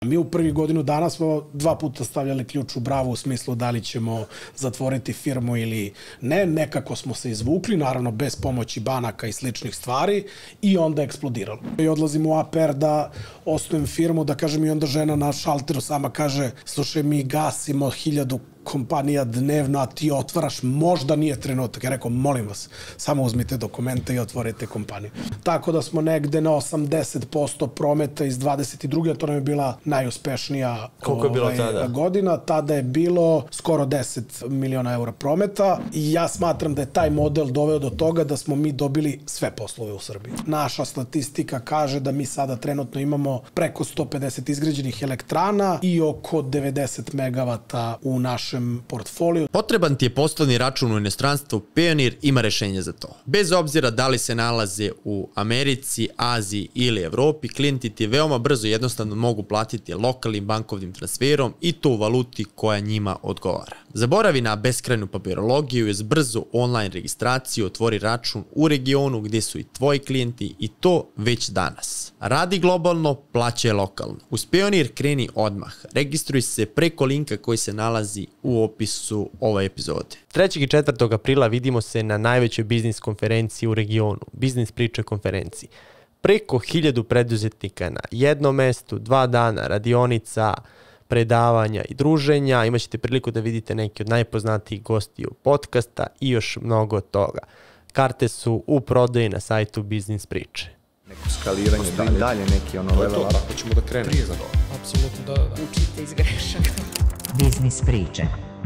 Mi u prvih godinu dana smo 2 puta stavljali ključ u bravu u smislu da li ćemo zatvoriti firmu ili ne. Nekako smo se izvukli, naravno bez pomoći banaka i sličnih stvari i onda eksplodiralo. I odlazim u APR da osnujem firmu, da kažem i onda žena na šalteru sama kaže, slušaj, mi gasimo 1000 kompanija dnevno, a ti otvaraš, možda nije trenutak. Ja rekao, molim vas, samo uzmite dokumente i otvorite kompaniju. Tako da smo negde na 80% prometa iz 22. a to nam je bila najuspešnija godina. Tada je bilo skoro 10 miliona eura prometa i ja smatram da je taj model doveo do toga da smo mi dobili sve poslove u Srbiji. Naša statistika kaže da mi sada trenutno imamo preko 150 izgrađenih elektrana i oko 90 megavata u našem portfoliju. Potreban ti je poslovni račun u inostranstvu, Payoneer ima rešenje za to. Bez obzira da li se nalaze u Americi, Aziji ili Evropi, klijenti ti veoma brzo i jednostavno mogu platiti lokalnim bankovnim transferom i to u valuti koja njima odgovara. Zaboravi na beskrajnu papirologiju i uz brzu online registraciju otvori račun u regionu gdje su i tvoji klijenti i to već danas. Radi globalno, plaćaj lokalno. Uz Payoneer kreni odmah. Registruj se preko linka koji se nalazi u opisu ove epizode. 3. i 4. aprila vidimo se na najvećoj biznis konferenciji u regionu, Biznis priče konferenciji. Preko 1000 preduzetnika na jednom mestu, 2 dana radionica, predavanja i druženja. Imaćete priliku da vidite neki od najpoznatijih gostiju podcasta i još mnogo toga. Karte su u prodaji na sajtu Biznis priče. Neko skaliranje, dalje neki level up. Tako ćemo da krenemo. Apsolutno, da. Učite iz grešaka. Biznis priče.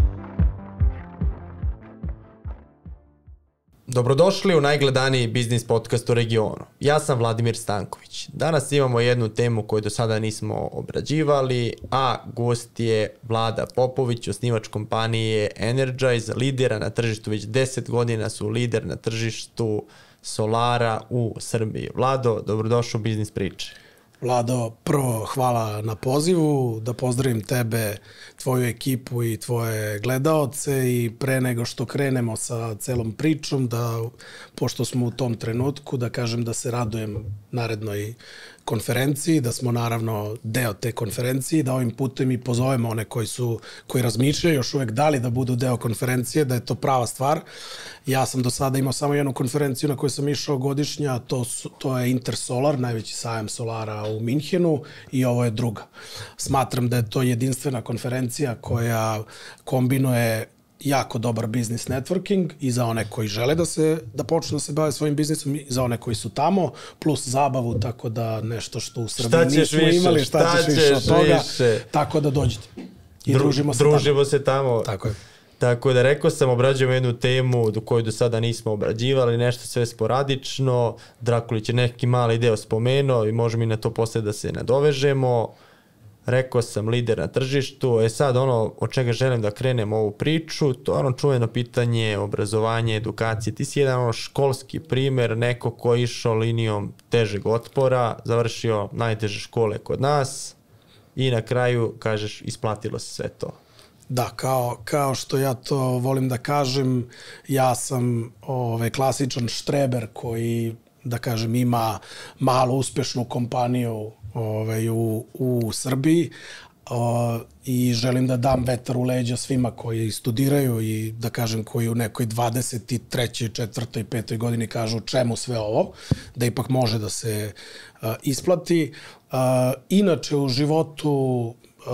Dobrodošli u najgledaniji biznis podcast u regionu. Ja sam Vladimir Stanković. Danas imamo jednu temu koju do sada nismo obrađivali, a gost je Vlada Popović, osnivač kompanije Energize, lidera na tržištu, već 10 godina su lider na tržištu solara u Srbiji. Vlado, dobrodošao u Biznis priče. Vlado, prvo hvala na pozivu, da pozdravim tebe, tvoju ekipu i tvoje gledaoce i pre nego što krenemo sa celom pričom, da, pošto smo u tom trenutku, da kažem da se radujem narednoj konferenciji, da smo naravno deo te konferencije, da ovim putem i pozovemo one koji razmišljaju još uvek da li da budu deo konferencije, da je to prava stvar. Ja sam do sada imao samo jednu konferenciju na kojoj sam išao godišnja, to je Intersolar, najveći sajam solara u Minhenu i ovo je druga. Smatram da je to jedinstvena konferencija koja kombinuje jako dobar business networking i za one koji žele da počnu da se bave svojim biznisom i za one koji su tamo, plus zabavu, tako da nešto što u Srbiji nismo imali, šta ćeš više od toga, tako da dođite i družimo se tamo. Tako je. Tako da rekao sam, obrađujemo jednu temu do koju do sada nismo obrađivali, nešto sve sporadično, Drakulić je neki mali deo spomenuo i možemo i na to posle da se nadovežemo. Rekao sam, lider na tržištu. Sad ono od čega želim da krenem ovu priču, to je ono čuveno pitanje obrazovanje, edukacije. Ti si jedan školski primer, neko ko je išao linijom težeg otpora, završio najteže škole kod nas i na kraju, kažeš, isplatilo se sve to. Da, kao što ja to volim da kažem, ja sam klasičan štreber koji, da kažem, ima malo uspešnu kompaniju u Srbiji i želim da dam vetar u leđa svima koji studiraju i da kažem koji u nekoj 23., 4., 5. godini kažu čemu sve ovo, da ipak može da se isplati. Inače u životu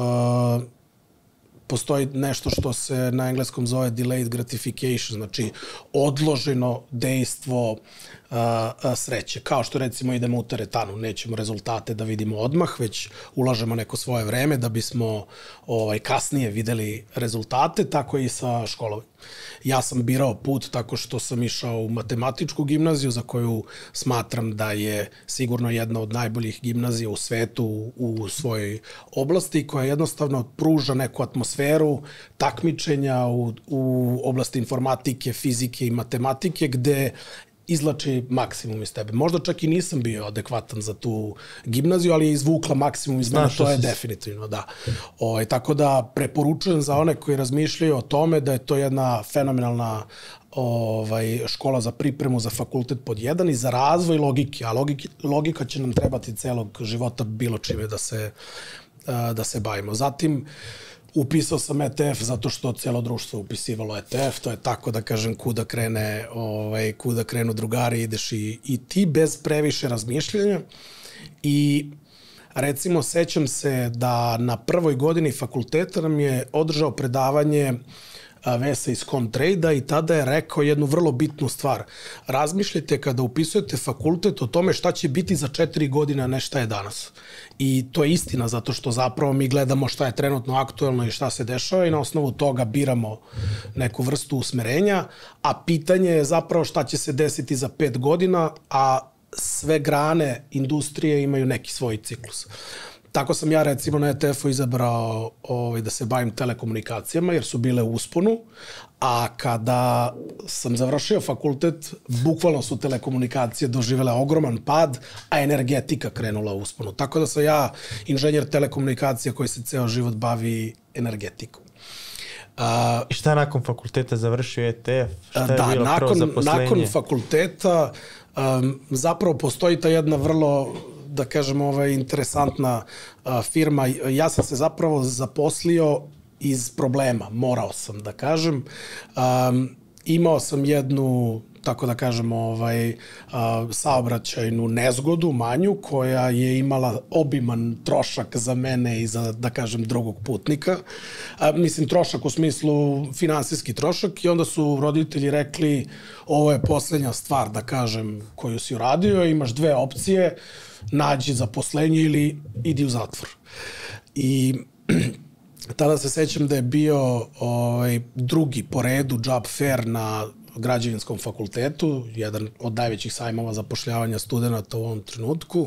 postoji nešto što se na engleskom zove delayed gratification, znači odloženo dejstvo sreće. Kao što recimo idemo u teretanu, nećemo rezultate da vidimo odmah, već ulažemo neko svoje vreme da bismo kasnije videli rezultate, tako i sa školom. Ja sam birao put tako što sam išao u matematičku gimnaziju za koju smatram da je sigurno jedna od najboljih gimnazija u svetu u svojoj oblasti, koja jednostavno pruža neku atmosferu takmičenja u oblasti informatike, fizike i matematike gde izlači maksimum iz tebe. Možda čak i nisam bio adekvatan za tu gimnaziju, ali je izvukla maksimum iz mene, to je definitivno, da. Tako da preporučujem za one koji razmišljaju o tome da je to jedna fenomenalna škola za pripremu za fakultet pod 1 i za razvoj logike, a logika će nam trebati celog života bilo čime da se bavimo. Zatim, upisao sam ETF zato što cijelo društvo upisivalo ETF, to je tako da kažem kuda krenu drugari, ideš i ti bez previše razmišljanja. I recimo sećam se da na prvoj godini fakulteta nam je održao predavanje Vesa iz Comtrade-a i tada je rekao jednu vrlo bitnu stvar. Razmišljajte kada upisujete fakultet o tome šta će biti za 4 godine, a ne šta je danas. I to je istina, zato što zapravo mi gledamo šta je trenutno aktuelno i šta se dešava i na osnovu toga biramo neku vrstu usmerenja, a pitanje je zapravo šta će se desiti za 5 godina, a sve grane industrije imaju neki svoj ciklus. Tako sam ja recimo na ETF-u izabrao da se bavim telekomunikacijama jer su bile u usponu, a kada sam završio fakultet, bukvalno su telekomunikacije doživele ogroman pad, a energetika krenula u usponu. Tako da sam ja inženjer telekomunikacija koji se ceo život bavi energetikom. I šta nakon fakulteta završio ETF? Šta je bilo prvo zaposlenje? Nakon fakulteta zapravo postoji ta jedna vrlo, da kažem, interesantna firma. Ja sam se zapravo zaposlio iz problema, morao sam da kažem. Imao sam jednu, tako da kažem, saobraćajnu nezgodu manju koja je imala obiman trošak za mene i za, da kažem, drugog putnika. Mislim, trošak u smislu finansijski trošak i onda su roditelji rekli ovo je poslednja stvar, da kažem, koju si uradio, imaš 2 opcije, nađi zaposlenje ili idi u zatvor. I tada se sećam da je bio drugi po redu job fair na građevinskom fakultetu, jedan od najvećih sajmova zapošljavanja studenta u ovom trenutku.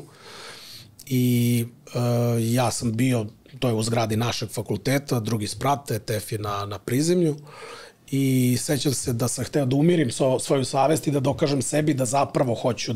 I ja sam bio, to je u zgradi našeg fakulteta, drugi sprat, ETF je na prizemlju. I sećam se da sam hteo da umirim svoju savest i da dokažem sebi da zapravo hoću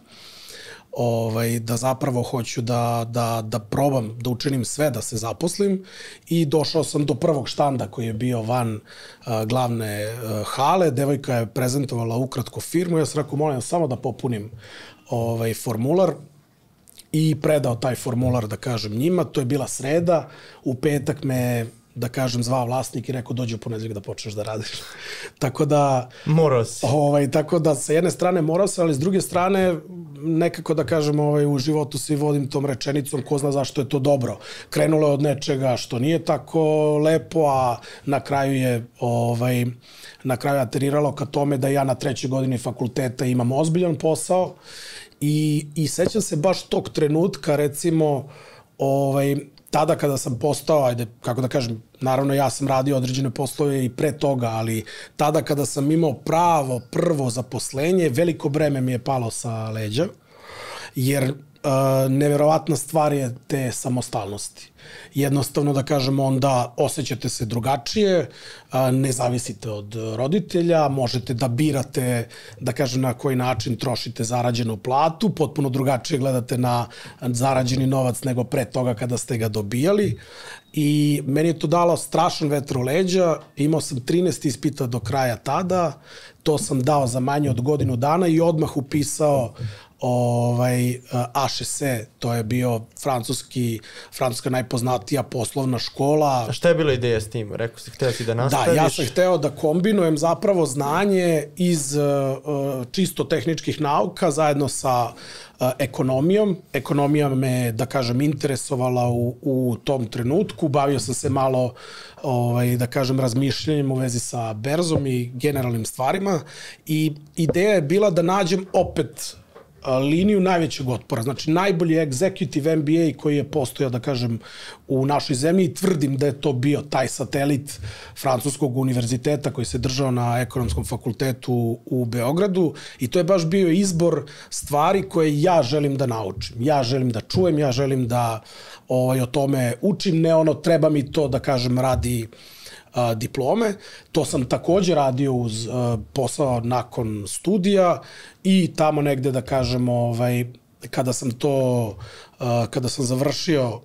da probam, da učinim sve da se zaposlim i došao sam do prvog štanda koji je bio van glavne hale. Devojka je prezentovala ukratko firmu, ja sam rekao molim samo da popunim formular i predao taj formular, da kažem, njima. To je bila sreda, u petak me, da kažem, zvao vlasnik i rekao dođi u ponedeljak da počneš da radiš. Tako da... Morao si. Tako da sa jedne strane morao sam, ali s druge strane nekako, da kažem, u životu se vodim tom rečenicom ko zna zašto je to dobro. Krenulo je od nečega što nije tako lepo, a na kraju je ateriralo ka tome da ja na 3. godini fakulteta imam ozbiljan posao i sećam se baš tog trenutka, recimo, tada kada sam postao, kako da kažem, naravno ja sam radio određene poslove i pre toga, ali tada kada sam imao prvo zaposlenje, veliko breme mi je palo sa leđa, jer neverovatna stvar je te samostalnosti. Jednostavno, da kažem, onda osjećate se drugačije, ne zavisite od roditelja, možete da birate, da kažem, na koji način trošite zarađenu platu, potpuno drugačije gledate na zarađeni novac nego pre toga kada ste ga dobijali. I meni je to dalo strašan vetar u leđa, imao sam 13 ispita do kraja tada, to sam dao za manje od godinu dana i odmah upisao HEC, to je bio francuska najpoznatija poslovna škola. A šta je bila ideja s tim? Rekao si, hteo si da nastaviš? Da, ja sam hteo da kombinujem zapravo znanje iz čisto tehničkih nauka zajedno sa ekonomijom. Ekonomija me, da kažem, interesovala u tom trenutku. Bavio sam se malo, da kažem, razmišljanjem u vezi sa berzom i generalnim stvarima. I ideja je bila da nađem opet liniju najvećeg otpora. Znači, najbolji executive MBA koji je postojao, da kažem, u našoj zemlji i tvrdim da je to bio taj satelit Francuskog univerziteta koji se držao na ekonomskom fakultetu u Beogradu i to je baš bio izbor stvari koje ja želim da naučim. Ja želim da čujem, ja želim da o tome učim, ne ono treba mi to, da kažem, radi diplome. To sam takođe radio uz posao nakon studija i tamo negde, da kažem, kada sam završio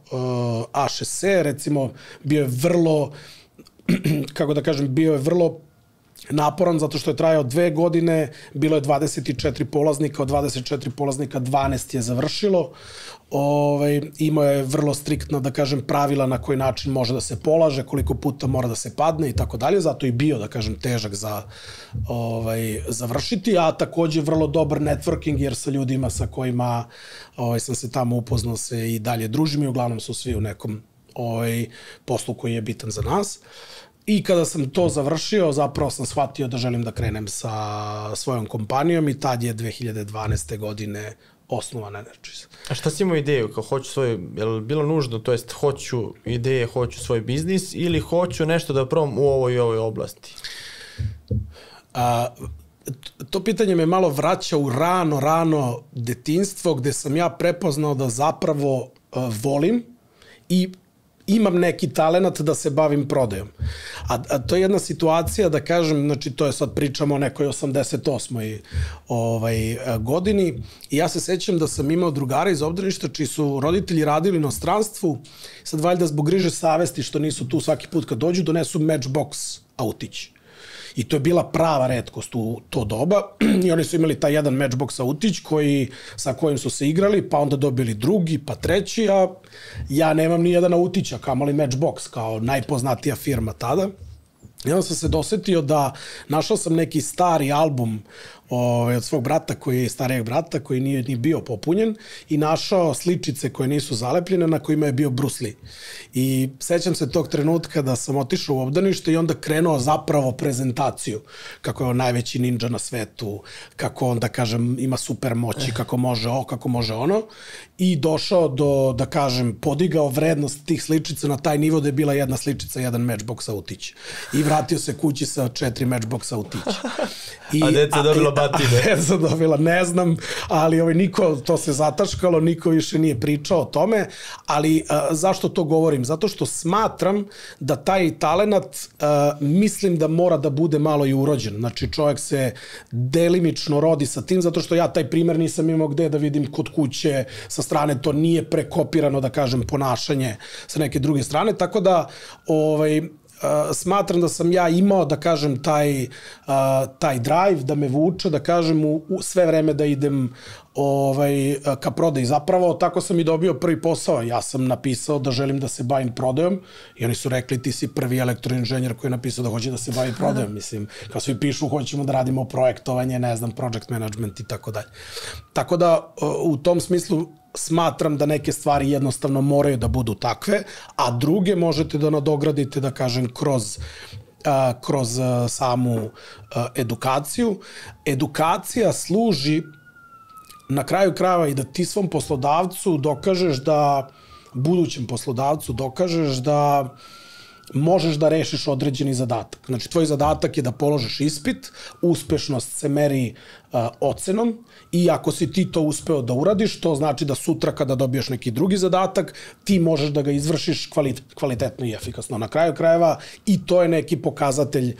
HEC, recimo, bio je vrlo, kako da kažem, bio je vrlo naporan zato što je trajao 2 godine, bilo je 24 polaznika, od 24 polaznika 12 je završilo. Imao je vrlo striktna, da kažem, pravila na koji način može da se polaže, koliko puta mora da se padne i tako dalje, zato i bio, da kažem, težak za završiti, a takođe vrlo dobar networking, jer sa ljudima sa kojima sam se tamo upoznao se i dalje družim i uglavnom su svi u nekom poslu koji je bitan za nas. I kada sam to završio, zapravo sam shvatio da želim da krenem sa svojom kompanijom i tad je 2012. godine osnovan Energies. A šta si imao ideju? Kao hoću svoj, je li bilo nužno, to jest hoću ideje, hoću svoj biznis ili hoću nešto da probam u ovoj i ovoj oblasti? To pitanje me malo vraća u rano detinjstvo gde sam ja prepoznao da zapravo volim i imam neki talenat da se bavim prodajom. A to je jedna situacija, da kažem, znači to je sad pričamo o nekoj 88. Godini i ja se sećam da sam imao drugara iz obdaništa čiji su roditelji radili u inostranstvu, sad valjda zbog griže savesti što nisu tu svaki put kad dođu, donesu Matchbox autić. I to je bila prava retkost u to doba i oni su imali taj jedan Matchbox autić sa kojim su se igrali, pa onda dobili drugi, pa treći, a ja nemam ni jedan autić, a kamoli Matchbox kao najpoznatija firma tada. I onda sam se dosetio da našao sam neki stari album od svog brata, starijeg brata, koji nije ni bio popunjen i našao sličice koje nisu zalepljene na kojima je bio Bruce Lee. I sećam se tog trenutka da sam otišao u obdanište i onda krenuo zapravo prezentaciju kako je on najveći ninja na svetu, kako on, da kažem, ima super moći, kako može ovo, kako može ono i došao do, da kažem, podigao vrednost tih sličica na taj nivo da je bila jedna sličica, jedan Matchbox autić. I vratio se kući sa 4 Matchbox autića. A deca dobila batine? Deca dobila, ne znam, ali niko, to se zataškalo, niko više nije pričao o tome, ali zašto to govorim? Zato što smatram da taj talenat mislim da mora da bude malo i urođen. Znači čovjek se delimično rodi sa tim, zato što ja taj primer nisam imao gde da vidim kod kuće, sa strane to nije prekopirano, da kažem, ponašanje sa neke druge strane, tako da smatram da sam ja imao, da kažem, taj drive, da me vuče, da kažem, u sve vreme da idem ka prodaji. Zapravo, tako sam i dobio prvi posao. Ja sam napisao da želim da se bavim prodajom i oni su rekli ti si prvi elektroinženjer koji je napisao da hoće da se bavi prodajom. Mislim, kao svi pišu, hoćemo da radimo projektovanje, ne znam, project management i tako dalje. Tako da, u tom smislu, smatram da neke stvari jednostavno moraju da budu takve, a druge možete da nadogradite, da kažem, kroz samu edukaciju. Edukacija služi na kraju krajeva i da ti svom poslodavcu dokažeš budućem poslodavcu dokažeš da možeš da rešiš određeni zadatak. Znači, tvoj zadatak je da položiš ispit, uspešnost se meri ocenom i ako si ti to uspeo da uradiš, to znači da sutra kada dobiješ neki drugi zadatak, ti možeš da ga izvršiš kvalitetno i efikasno. Na kraju krajeva i to je neki pokazatelj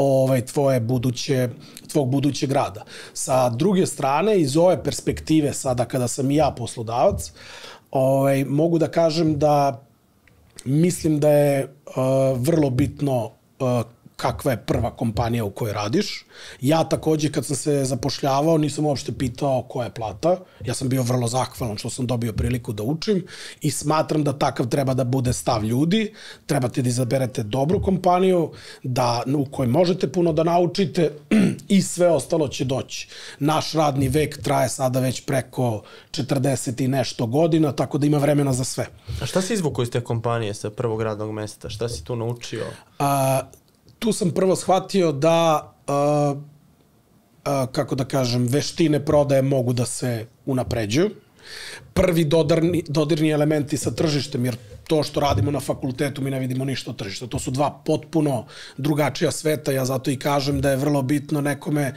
tvog budućeg rada. Sa druge strane, iz ove perspektive, sada kada sam i ja poslodavac, mogu da kažem da mislim da je vrlo bitno kakva je prva kompanija u kojoj radiš. Ja takođe kad sam se zapošljavao nisam uopšte pitao koja je plata. Ja sam bio vrlo zahvalan što sam dobio priliku da učim i smatram da takav treba da bude stav ljudi. Trebate da izaberete dobru kompaniju u kojoj možete puno da naučite i sve ostalo će doći. Naš radni vek traje sada već preko 40 i nešto godina, tako da ima vremena za sve. A šta si izvukao iz te kompanije sa prvog radnog mesta? Šta si tu naučio? Tu sam prvo shvatio da, kako da kažem, veštine prodaje mogu da se unapređuju. Prvi dodirni elementi sa tržištem, jer to što radimo na fakultetu mi ne vidimo ništa od tržišta. To su dva potpuno drugačija sveta, ja zato i kažem da je vrlo bitno nekome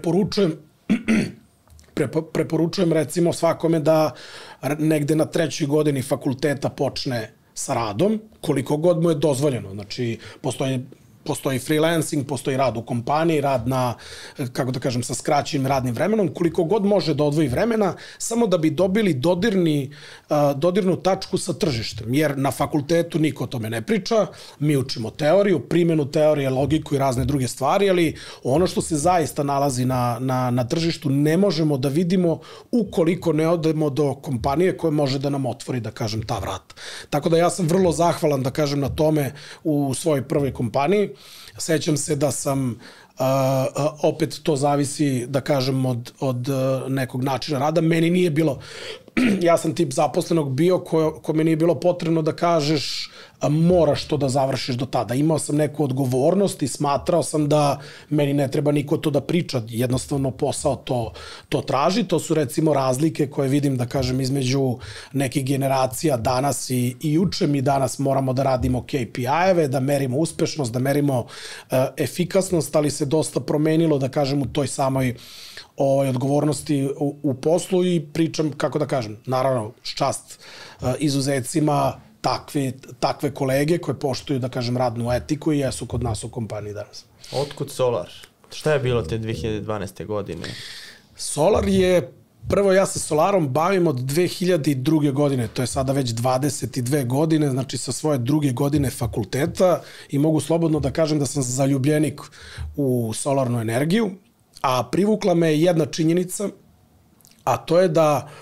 preporučujem recimo svakome da negde na 3. godini fakulteta počne sa radom, koliko god mu je dozvoljeno. Znači, postoje postoji freelancing, postoji rad u kompaniji, rad na, kako da kažem, sa skraćenim radnim vremenom, koliko god može da odvoji vremena, samo da bi dobili dodirnu tačku sa tržištem. Jer na fakultetu niko o tome ne priča, mi učimo teoriju, primjenu teorije, logiku i razne druge stvari, ali ono što se zaista nalazi na tržištu ne možemo da vidimo ukoliko ne odemo do kompanije koja može da nam otvori, da kažem, ta vrata. Tako da ja sam vrlo zahvalan, da kažem, na tome u svojoj prvoj kompaniji. Sećam se da sam, opet to zavisi, da kažem, od nekog načina rada. Meni nije bilo, ja sam tip zaposlenog bio kome nije bilo potrebno da kažeš moraš to da završiš do tada. Imao sam neku odgovornost i smatrao sam da meni ne treba niko to da priča. Jednostavno posao to traži. To su recimo razlike koje vidim, da kažem, između nekih generacija danas i juče. Mi danas moramo da radimo KPI-eve, da merimo uspešnost, da merimo efikasnost, ali se dosta promenilo, da kažem, u toj samoj odgovornosti u poslu i pričam, kako da kažem, naravno, čast izuzecima, takve kolege koje poštuju, da kažem, radnu etiku i jesu kod nas u kompaniji danas. Otkud Solar? Šta je bilo te 2012. godine? Solar je, prvo ja se Solarom bavim od 2002. godine, to je sada već 22 godine, znači sa svoje druge godine fakulteta i mogu slobodno da kažem da sam zaljubljenik u solarnu energiju, a privukla me jedna činjenica, a to je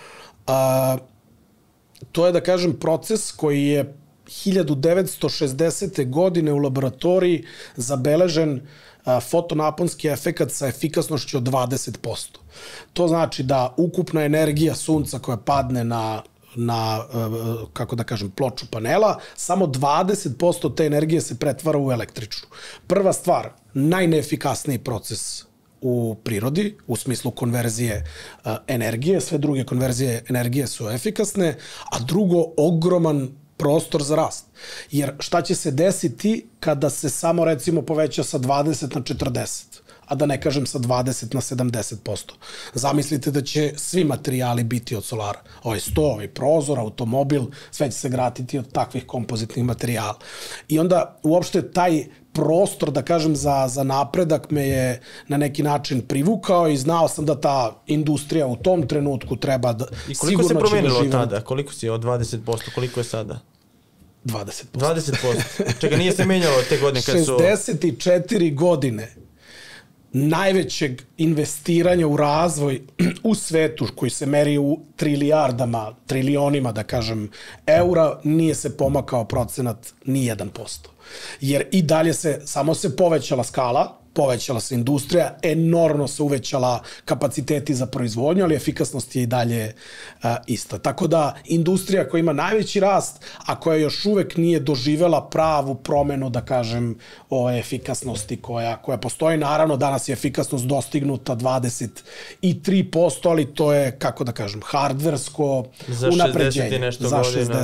da kažem, proces koji je 1960. godine u laboratoriji zabeležen fotonaponski efekat sa efikasnošću od 20%. To znači da ukupna energija sunca koja padne na kako da kažem, ploču panela, samo 20% te energije se pretvara u električnu. Prva stvar, najneefikasniji proces u prirodi, u smislu konverzije energije, sve druge konverzije energije su efikasne, a drugo, ogroman prostor za rast. Jer šta će se desiti kada se samo, recimo, poveća sa 20 na 40, a da ne kažem sa 20 na 70%. Zamislite da će svi materijali biti od solara. Ovaj sto, ovaj prozor, automobil, sve će se graditi od takvih kompozitnih materijala. I onda uopšte taj prostor, da kažem, za napredak me je na neki način privukao i znao sam da ta industrija u tom trenutku treba da... I koliko se promenilo od tada? Koliko si od 20%? Koliko je sada? 20%. 20%. Čega nije se menjalo te godine kad su... 64 godine najvećeg investiranja u razvoj u svetu, koji se meri u trilionima, da kažem, eura, nije se pomakao procenat ni 1%. Jer i dalje samo se povećala skala, povećala se industrija, enormno se uvećala kapaciteti za proizvodnju, ali efikasnost je i dalje ista. Tako da industrija koja ima najveći rast, a koja još uvek nije doživela pravu promenu, da kažem, o efikasnosti koja postoji. Naravno, danas je efikasnost dostignuta 23%, ali to je, kako da kažem, hardversko unapređenje. Za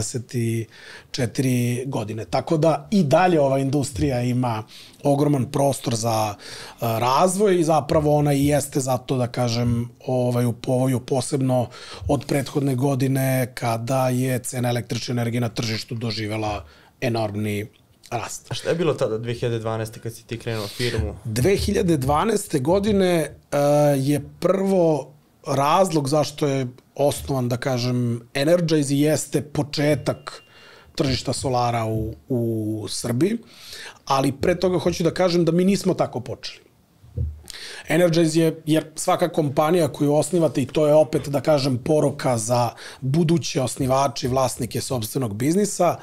64 godine. Tako da i dalje ova industrija ima ogroman prostor za razvoj i zapravo ona i jeste zato, da kažem, u povoju, posebno od prethodne godine kada je cena električne energije na tržištu doživela enormni rast. A šta je bilo tada 2012. kad si ti krenuo firmu? 2012. godine je prvo razlog zašto je osnovan, da kažem, Energize jeste početak tržišta solara u Srbiji, ali pre toga hoću da kažem da mi nismo tako počeli. Energize je, jer svaka kompanija koju osnivate, i to je opet, da kažem, poruka za buduće osnivače i vlasnike sopstvenog biznisa,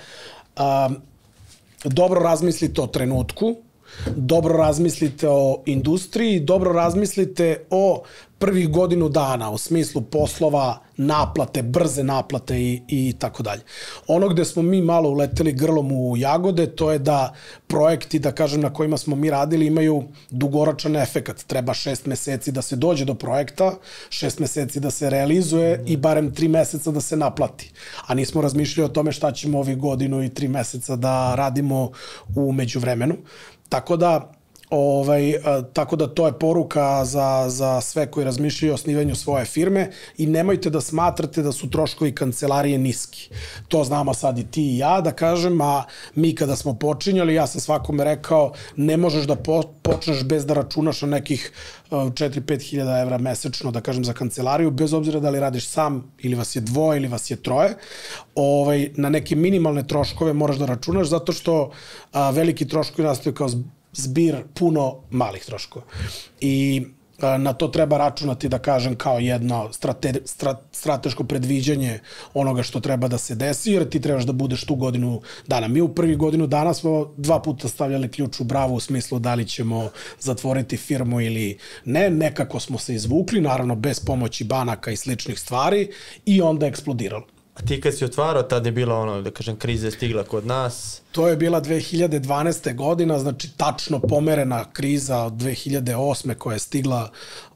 dobro razmislite o trenutku, dobro razmislite o industriji, dobro razmislite o prvih godinu dana u smislu poslova, naplate, brze naplate i tako dalje. Ono gde smo mi malo uleteli grlom u jagode, to je da projekti, da kažem, na kojima smo mi radili imaju dugoročan efekat. Treba 6 meseci da se dođe do projekta, 6 meseci da se realizuje i barem 3 meseca da se naplati. A nismo razmišljali o tome šta ćemo ovih godinu i 3 meseca da radimo u međuvremenu. Tako da Tako da to je poruka za sve koji razmišljaju o osnivanju svoje firme i nemojte da smatrate da su troškovi kancelarije niski. To znamo sad i ti i ja da kažem, a mi kada smo počinjali, ja sam svakome rekao ne možeš da počneš bez da računaš na nekih 4-5 hiljada evra mesečno, da kažem, za kancelariju, bez obzira da li radiš sam ili vas je dvoje ili vas je troje. Na neke minimalne troškove moraš da računaš zato što veliki troškovi nastaju kao zbir puno malih troškova. I na to treba računati, da kažem, kao jedno strateško predviđanje onoga što treba da se desi, jer ti trebaš da budeš tu godinu dana. Mi u prvi godinu dana smo 2 puta stavljali ključ u bravu u smislu da li ćemo zatvoriti firmu ili ne. Nekako smo se izvukli, naravno bez pomoći banaka i sličnih stvari, i onda je eksplodiralo. A ti kad si otvarao, tad je bila da kažem, kriza je stigla kod nas? To je bila 2012. godina, znači tačno pomerena kriza od 2008. koja je stigla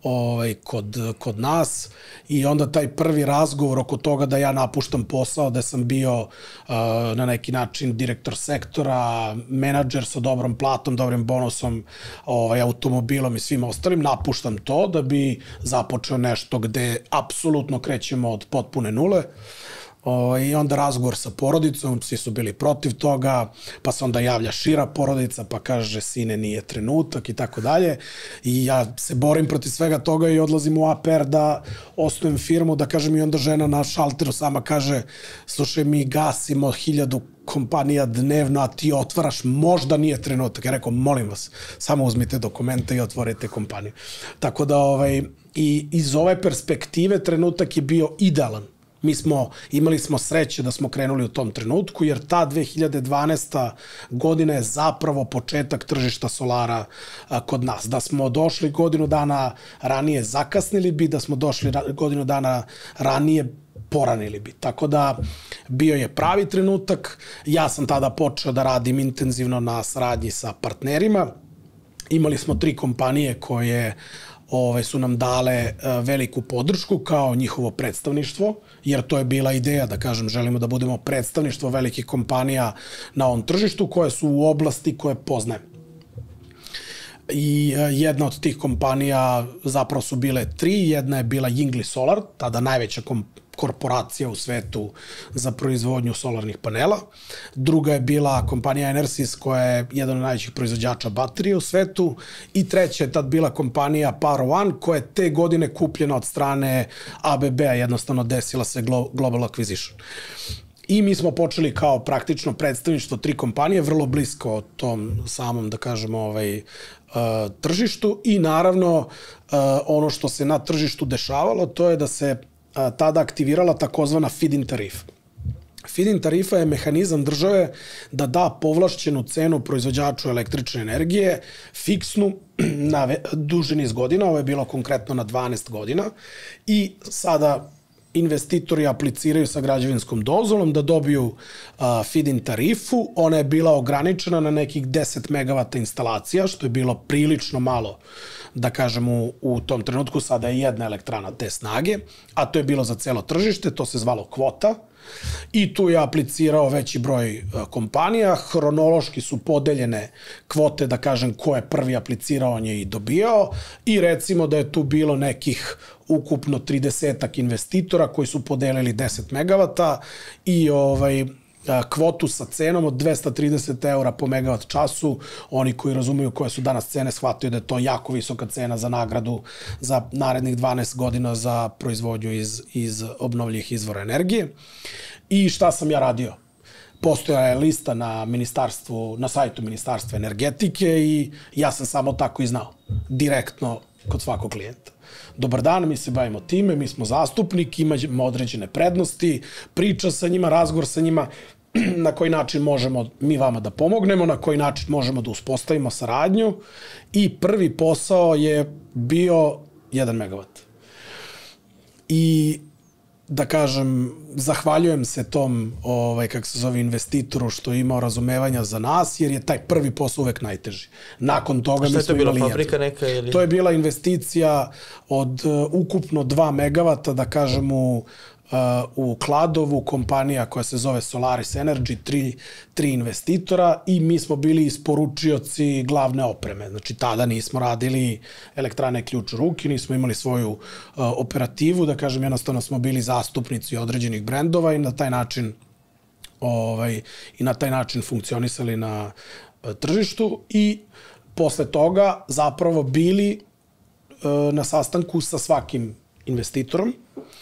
kod nas, i onda taj prvi razgovor oko toga da ja napuštam posao, da sam bio na neki način direktor sektora, menadžer sa dobrom platom, dobrim bonusom, automobilom i svim ostalim, napuštam to da bi započeo nešto gde apsolutno krećemo od potpune nule. I onda razgovor sa porodicom, svi su bili protiv toga, pa se onda javlja šira porodica, pa kaže sine nije trenutak i tako dalje. I ja se borim protiv svega toga i odlazim u APR da osnujem firmu, da kažem, i onda žena na šalteru sama kaže, slušaj, mi gasimo 1000 kompanija dnevno, a ti otvaraš, možda nije trenutak. Ja rekao, molim vas, samo uzmite dokumente i otvorite kompaniju. Tako da, i iz ove perspektive trenutak je bio idealan. Imali smo sreće da smo krenuli u tom trenutku, jer ta 2012. godina je zapravo početak tržišta solara kod nas. Da smo došli godinu dana ranije, zakasnili bi, da smo došli godinu dana ranije, poranili bi. Tako da bio je pravi trenutak. Ja sam tada počeo da radim intenzivno na saradnji sa partnerima. Imali smo 3 kompanije koje su nam dale veliku podršku kao njihovo predstavništvo, jer to je bila ideja, da kažem, želimo da budemo predstavništvo velikih kompanija na ovom tržištu koje su u oblasti koje poznajem. I jedna od tih kompanija zapravo su bile 3, jedna je bila Yingli Solar, tada najveća korporacija u svetu za proizvodnju solarnih panela. Druga je bila kompanija Enersys, koja je jedan od najvećih proizvođača baterije u svetu. I treća je tad bila kompanija Power One, koja je te godine kupljena od strane ABB-a, jednostavno desila se Global Acquisition. I mi smo počeli kao praktično predstavništvo 3 kompanije, vrlo blisko tom samom, da kažemo, tržištu. I naravno, ono što se na tržištu dešavalo, to je da se tada aktivirala takozvana feed-in tarifa. Feed-in tarifa je mehanizam države da da povlašćenu cenu proizvođaču električne energije, fiksnu, na duži niz godina, ovo je bilo konkretno na 12 godina, i sada investitori apliciraju sa građevinskom dozvolom da dobiju feed-in tarifu. Ona je bila ograničena na nekih 10 megavata instalacija, što je bilo prilično malo, da kažem, u tom trenutku. Sada je jedna elektrana te snage, a to je bilo za celo tržište, to se zvalo kvota. I tu je aplicirao veći broj kompanija, hronološki su podeljene kvote, da kažem, ko je prvi aplicirao, on je i dobijao, i recimo da je tu bilo nekih ukupno 30-ak investitora koji su podelili 10 megavata i kvotu sa cenom od 230 eura po megavat času. Oni koji razumiju koje su danas cene shvataju da je to jako visoka cena za nagradu za narednih 12 godina za proizvodnju iz obnovljivih izvora energije. I šta sam ja radio? Postojala je lista na sajtu Ministarstva energetike i ja sam samo tako i znao, direktno kod svakog klijenta. Dobar dan, mi se bavimo time, mi smo zastupnik, imamo određene prednosti, priča sa njima, razgovor sa njima, na koji način možemo mi vama da pomognemo, na koji način možemo da uspostavimo saradnju, i prvi posao je bio 1 megavat. I da kažem, zahvaljujem se tom, investitoru što je imao razumevanja za nas, jer je taj prvi posao uvek najteži. Nakon toga mi smo imali jedno. Šta je to bila, fabrika neka ili? To je bila investicija od ukupno 2 megavata, da kažem, u u Kladovu, kompanija koja se zove Solaris Energy, tri investitora i mi smo bili isporučioci glavne opreme. Znači, tada nismo radili elektrane ključ u ruki, nismo imali svoju operativu, da kažem, jednostavno smo bili zastupnici određenih brendova i na taj način funkcionisali na tržištu i posle toga zapravo bili na sastanku sa svakim investitorom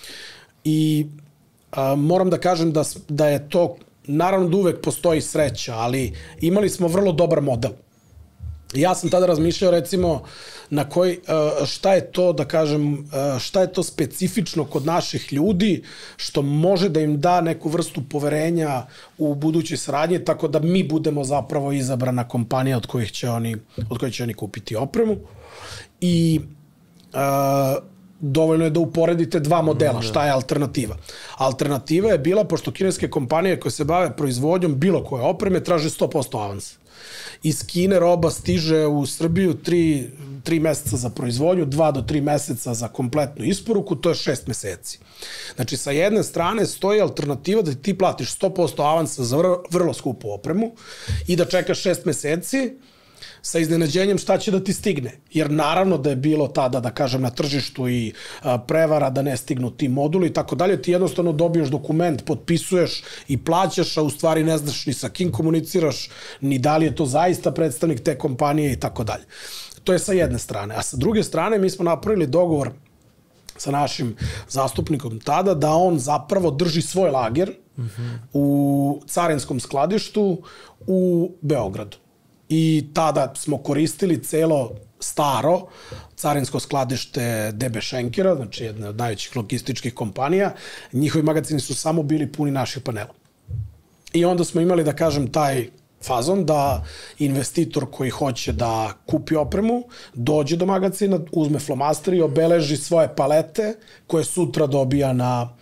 i moram da kažem da je to, naravno da uvek postoji sreća, ali imali smo vrlo dobar model. Ja sam tada razmišljao recimo šta je to, da kažem, šta je to specifično kod naših ljudi što može da im da neku vrstu poverenja u budućoj saradnji, tako da mi budemo zapravo izabrana kompanija od kojih će oni kupiti opremu. I dovoljno je da uporedite dva modela. Šta je alternativa? Alternativa je bila, pošto kineske kompanije koje se bave proizvodnjom bilo koje opreme traže 100% avansa. Iz Kine roba stiže u Srbiju 3 meseca za proizvodnju, 2 do 3 meseca za kompletnu isporuku, to je 6 meseci. Znači, sa jedne strane stoji alternativa da ti platiš 100% avansa za vrlo skupu opremu i da čekaš 6 meseci sa iznenađenjem šta će da ti stigne. Jer naravno da je bilo tada, da kažem, na tržištu i prevara da ne stignu ti moduli i tako dalje. Ti jednostavno dobiješ dokument, potpisuješ i plaćaš, a u stvari ne znaš ni sa kim komuniciraš, ni da li je to zaista predstavnik te kompanije i tako dalje. To je sa jedne strane. A sa druge strane mi smo napravili dogovor sa našim zastupnikom tada da on zapravo drži svoj lager u carinskom skladištu u Beogradu. I tada smo koristili celo staro carinsko skladište DB Schenkera, znači jedna od najvećih logističkih kompanija. Njihovi magazini su samo bili puni naših panela. I onda smo imali, da kažem, taj fazon da investitor koji hoće da kupi opremu, dođe do magazina, uzme flomaster i obeleži svoje palete koje sutra dobija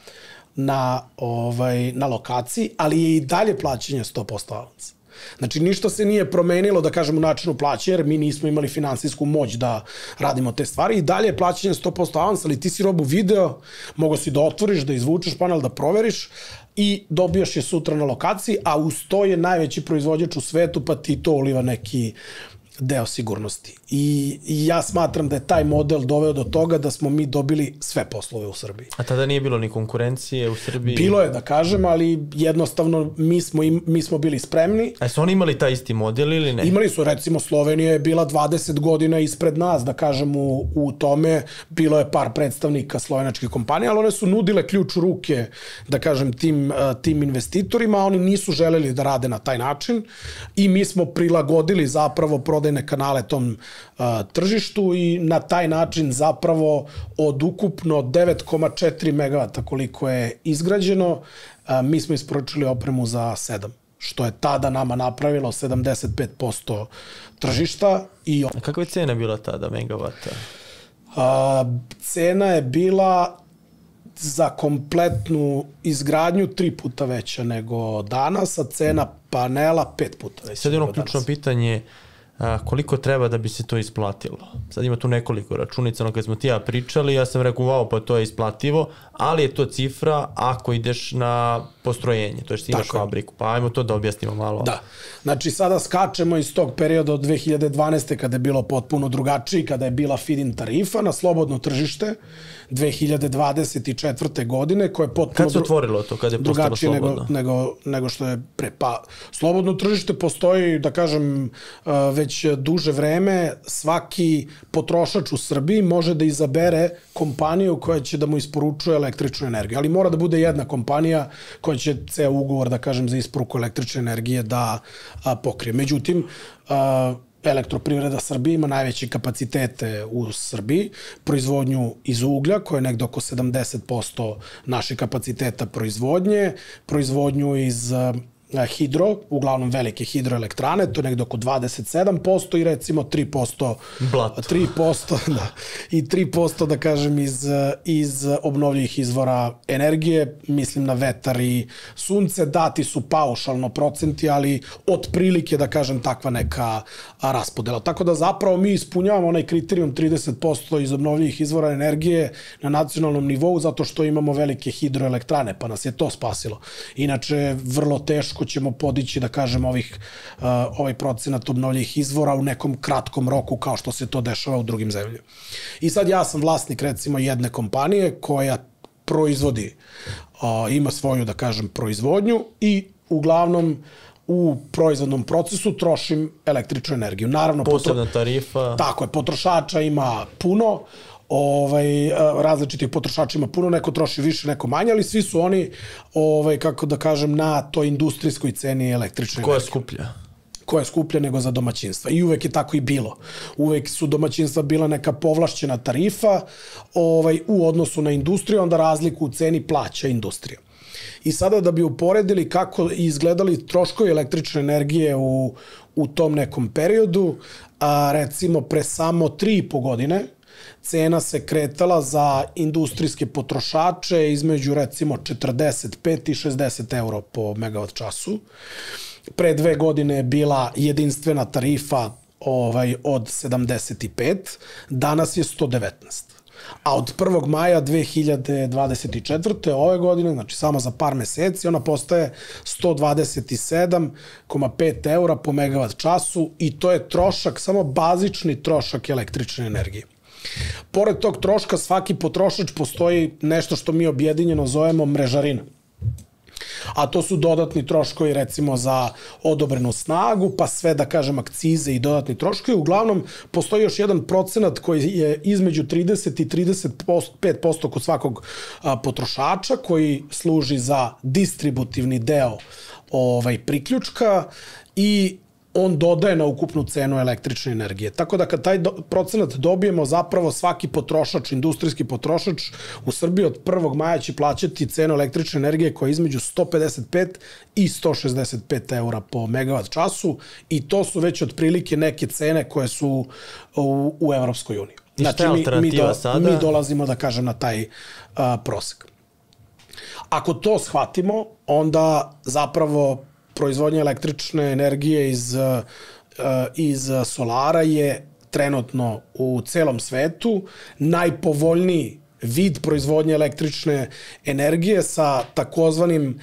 na lokaciji, ali je i dalje plaćanje 100% avansa. Znači, ništa se nije promenilo, da kažem, u načinu plaćanja, jer mi nismo imali finansijsku moć da radimo te stvari i dalje je plaćanje 100% avansa, ali ti si robu video, mogo si da otvoriš, da izvučeš panel, da proveriš i dobijaš je sutra na lokaciji, a uz to je najveći proizvođač u svetu, pa ti to uliva neki deo sigurnosti. I ja smatram da je taj model doveo do toga da smo mi dobili sve poslove u Srbiji. A tada nije bilo ni konkurencije u Srbiji? Bilo je, da kažem, ali jednostavno mi smo bili spremni. A su oni imali taj isti model ili ne? Imali su, recimo, Slovenija je bila 20 godina ispred nas, da kažem, u tome. Bilo je par predstavnika slovenačkih kompanija, ali one su nudile ključ u ruke, da kažem, tim investitorima, a oni nisu želeli da rade na taj način i mi smo prilagodili zapravo prodajne kanale tom tržištu i na taj način zapravo od ukupno 9,4 megavata koliko je izgrađeno, mi smo isporučili opremu za 7, što je tada nama napravilo 75% tržišta. A kakva je cena bila tada megavata? Cena je bila za kompletnu izgradnju 3 puta veća nego danas, a cena panela 5 puta veća. Sad je ono ključno pitanje, koliko treba da bi se to isplatilo? Sad ima tu nekoliko računica, ono kad smo ti ja pričali, ja sam rekao, wow, pa to je isplativo, ali je to cifra ako ideš na postrojenje, to je što imaš fabriku, pa ajmo to da objasnimo malo. Da, znači sada skačemo iz tog perioda od 2012. kada je bilo potpuno drugačiji, kada je bila feed-in tarifa na slobodno tržište, 2024. godine, koje je potpuno kad se otvorilo to, kada je postalo slobodno? Nego što je pre. Pa, slobodno tržište postoji, da kažem, već duže vreme. Svaki potrošač u Srbiji može da izabere kompaniju koja će da mu isporučuje električnu energiju. Ali mora da bude jedna kompanija koja će ceo ugovor, da kažem, za isporuku električne energije da pokrije. Međutim, Elektroprivreda Srbije ima najveće kapacitete u Srbiji, proizvodnju iz uglja, koja je nekdo oko 70% naših kapaciteta proizvodnje, proizvodnju iz hidro, uglavnom velike hidroelektrane, to je nekde oko 27% i recimo 3%, Blato. 3%, da, i 3% da kažem iz obnovljivih izvora energije, mislim na vetar i sunce, dati su paušalno procenti, ali otprilike da kažem takva neka raspodela. Tako da zapravo mi ispunjavamo onaj kriterijum 30% iz obnovljivih izvora energije na nacionalnom nivou zato što imamo velike hidroelektrane, pa nas je to spasilo. Inače, vrlo teško ćemo podići, da kažem, ovaj procenat obnovljivih izvora u nekom kratkom roku kao što se to dešava u drugim zemljama. I sad ja sam vlasnik recimo jedne kompanije koja proizvodi, ima svoju, da kažem, proizvodnju i uglavnom u proizvodnom procesu trošim električnu energiju. Naravno, posebna tarifa. Tako je, potrošača ima puno, različitih potrošača ima puno, neko troši više, neko manje, ali svi su oni, kako da kažem, na toj industrijskoj ceni električne energije. Koja je skuplja? Koja je skuplja nego za domaćinstva. I uvek je tako i bilo. Uvek su domaćinstva bila neka povlašćena tarifa u odnosu na industriju, onda razliku u ceni plaća industrija. I sada da bi uporedili kako izgledali troškovi električne energije u tom nekom periodu, recimo pre samo 3,5 godine, cena se kretala za industrijske potrošače između recimo 45 i 60 euro po megavat času. Pre 2 godine je bila jedinstvena tarifa od 75, danas je 119. A od 1. maja 2024. ove godine, znači samo za par meseci, ona postaje 127,5 eura po megavat času i to je trošak, samo bazični trošak električne energije. Pored tog troška, svaki potrošač postoji nešto što mi objedinjeno zovemo mrežarina. A to su dodatni troškovi recimo za odobrenu snagu, pa sve da kažem akcize i dodatni troškovi. Uglavnom, postoji još jedan procenat koji je između 30 i 35% kod svakog potrošača koji služi za distributivni deo priključka i on dodaje na ukupnu cenu električne energije. Tako da kad taj procenat dobijemo, zapravo svaki potrošač, industrijski potrošač u Srbiji od 1. maja će plaćati cenu električne energije koja je između 155 i 165 eura po megavat času i to su već otprilike neke cene koje su u Evropskoj uniji. Znači mi dolazimo, da kažem, na taj prosek. Ako to shvatimo, onda zapravo proizvodnja električne energije iz solara je trenutno u celom svetu najpovoljniji vid proizvodnje električne energije sa takozvanim,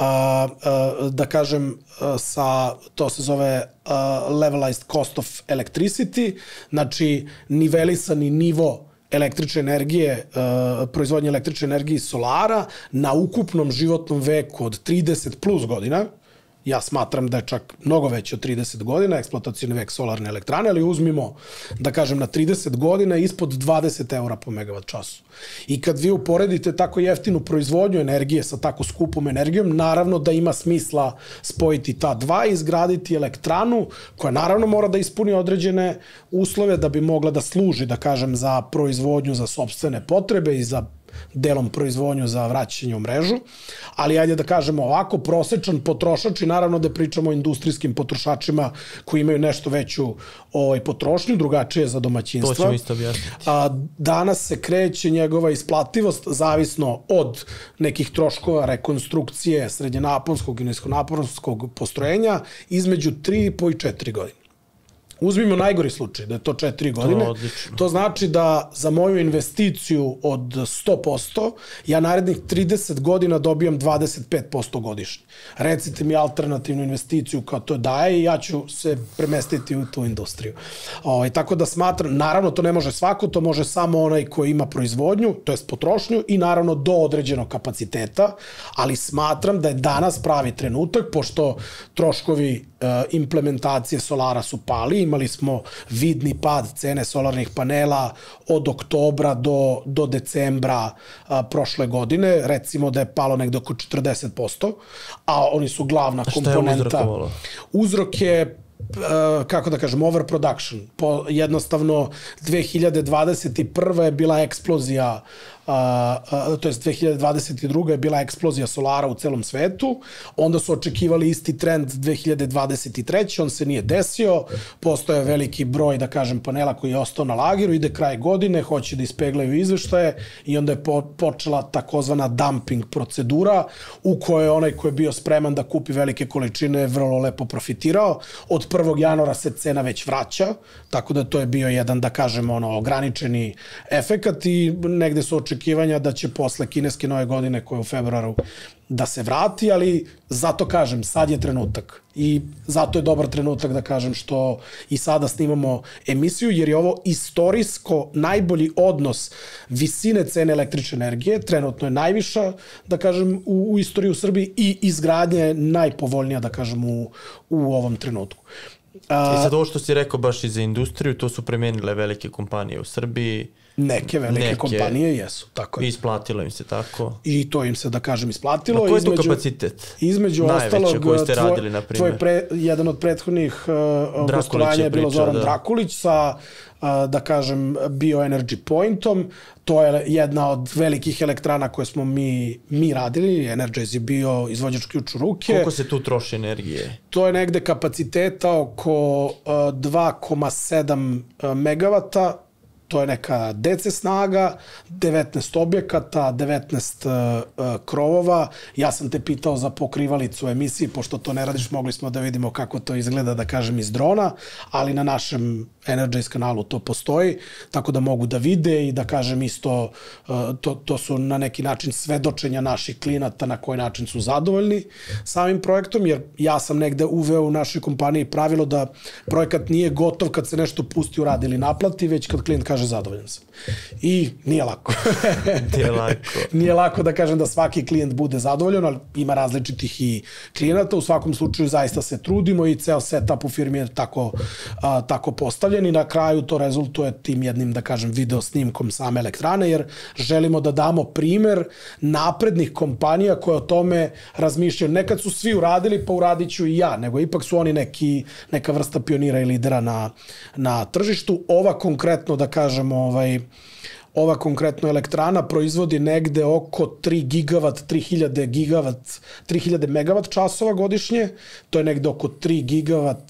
da kažem, to se zove levelized cost of electricity, znači nivelisani nivo električne energije, proizvodnje električne energije iz solara na ukupnom životnom veku od 30 plus godina. Ja smatram da je čak mnogo veće od 30 godina, eksploatacijni vek solarne elektrane, ali uzmimo, da kažem, na 30 godina ispod 20 eura po megavat času. I kad vi uporedite tako jeftinu proizvodnju energije sa tako skupom energijom, naravno da ima smisla spojiti ta dva i izgraditi elektranu koja naravno mora da ispuni određene uslove da bi mogla da služi, da kažem, za proizvodnju za sopstvene potrebe i za delom proizvodnju za vraćanje u mrežu, ali ajde da kažemo ovako, prosečan potrošač i naravno da pričamo o industrijskim potrošačima koji imaju nešto veću potrošnju, drugačije za domaćinstva. To ćemo isto objasniti. Danas se kreće njegova isplativost zavisno od nekih troškova rekonstrukcije srednjenaponskog i niskonaponskog postrojenja između 3,5 i 4 godine. Uzmimo najgori slučaj, da je to 4 godine. To znači da za moju investiciju od 100%, ja narednih 30 godina dobijam 25% godišnje. Recite mi alternativnu investiciju kao to daje i ja ću se premestiti u tu industriju. Tako da smatram, naravno to ne može svako, to može samo onaj koji ima proizvodnju, to jest potrošnju i naravno do određenog kapaciteta, ali smatram da je danas pravi trenutak, pošto troškovi implementacije solara su pali, imali smo vidni pad cene solarnih panela od oktobra do decembra prošle godine, recimo da je palo negde oko 40%, a oni su glavna komponenta. Šta je uzrokovalo? Uzrok je, kako da kažem, overproduction. Jednostavno, 2021. je bila eksplozija to jest 2022. je bila eksplozija solara u celom svetu, onda su očekivali isti trend 2023. On se nije desio, postoje veliki broj, da kažem, panela koji je ostao na lageru, ide kraj godine, hoće da ispeglaju izveštaje i onda je počela takozvana dumping procedura u kojoj onaj ko je bio spreman da kupi velike količine vrlo lepo profitirao. Od 1. januara se cena već vraća, tako da to je bio jedan, da kažem, ograničeni efekat i negde su očekivanja da će posle kineske nove godine koja je u februaru da se vrati, ali zato kažem, sad je trenutak i zato je dobar trenutak da kažem što i sada snimamo emisiju, jer je ovo istorijsko najbolji odnos visine cene električne energije, trenutno je najviša, da kažem, u istoriji u Srbiji i izgradnja je najpovoljnija, da kažem, u ovom trenutku. I sad ovo što si rekao baš i za industriju, to su premenile velike kompanije u Srbiji. Neke velike kompanije jesu, tako je. I isplatilo im se tako. I to im se, da kažem, isplatilo. Na koji je to kapacitet? Između ostalog, koji ste radili, na primjer? Jedan od prethodnih gostovanja je bilo Zoran Drakulić sa, da kažem, Bioenergy Pointom. To je jedna od velikih elektrana koje smo mi radili. Energize je bio izvođač ključ u ruke. Koliko se tu troši energije? To je negde kapaciteta oko 2,7 megavata. To je neka DC snaga, 19 objekata, 19 krovova. Ja sam te pitao za pokrivalicu emisiji, pošto to ne radiš, mogli smo da vidimo kako to izgleda, da kažem, iz drona, ali na našem Energize kanalu to postoji, tako da mogu da vide i da kažem isto, to su na neki način svedočenja naših klijenata na koji način su zadovoljni samim projektom, jer ja sam negde uveo u našoj kompaniji pravilo da projekat nije gotov kad se nešto pusti, uradi ili naplati, već kad klijent kaže zadovoljan sam. I nije lako. Nije lako da kažem da svaki klijent bude zadovoljan, ali ima različitih i klijenata. U svakom slučaju zaista se trudimo i ceo setup u firmi je tako postavljen i na kraju to rezultuje tim jednim, da kažem, video snimkom same elektrane, jer želimo da damo primer naprednih kompanija koje o tome razmišljaju. Nekad su svi uradili, pa uradit ću i ja, nego ipak su oni neka vrsta pionira i lidera na tržištu. Ova konkretno, da kažem, ova konkretno elektrana proizvodi negde oko 3000 megavat časova godišnje, to je negde oko 3 gigavat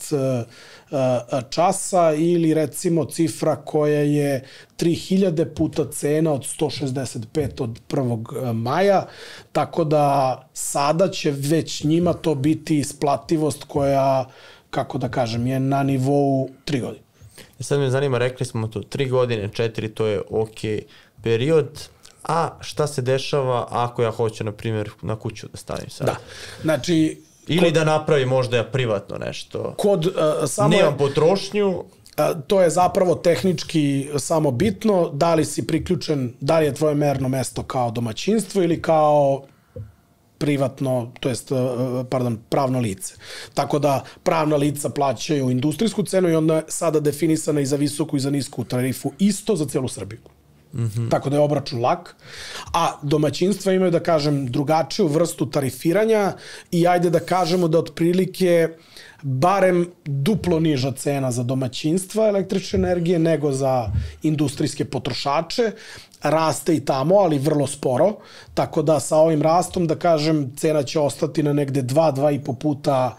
časa ili recimo cifra koja je 3000 puta cena od 165 od 1. maja, tako da sada će već njima to biti isplativost koja, kako da kažem, je na nivou 3 godine. Sad me zanima, rekli smo to, 3 godine, 4, to je ok period, a šta se dešava ako ja hoću, na primjer, na kuću da stavim sad? Da, znači... Ili da napravi možda ja privatno nešto. Nemam potrošnju. To je zapravo tehnički samo bitno, da li si priključen, da li je tvoje merno mesto kao domaćinstvo ili kao privatno, to jest, pravno lice. Tako da pravna lica plaćaju industrijsku cenu i onda je sada definisana i za visoku i za nisku tarifu isto za celu Srbiju. Tako da je obračun lak, a domaćinstva imaju, da kažem, drugačiju vrstu tarifiranja i ajde da kažemo da otprilike barem duplo niža cena za domaćinstva električne energije nego za industrijske potrošače. Raste i tamo, ali vrlo sporo, tako da sa ovim rastom, da kažem, cena će ostati na negde 2,5 puta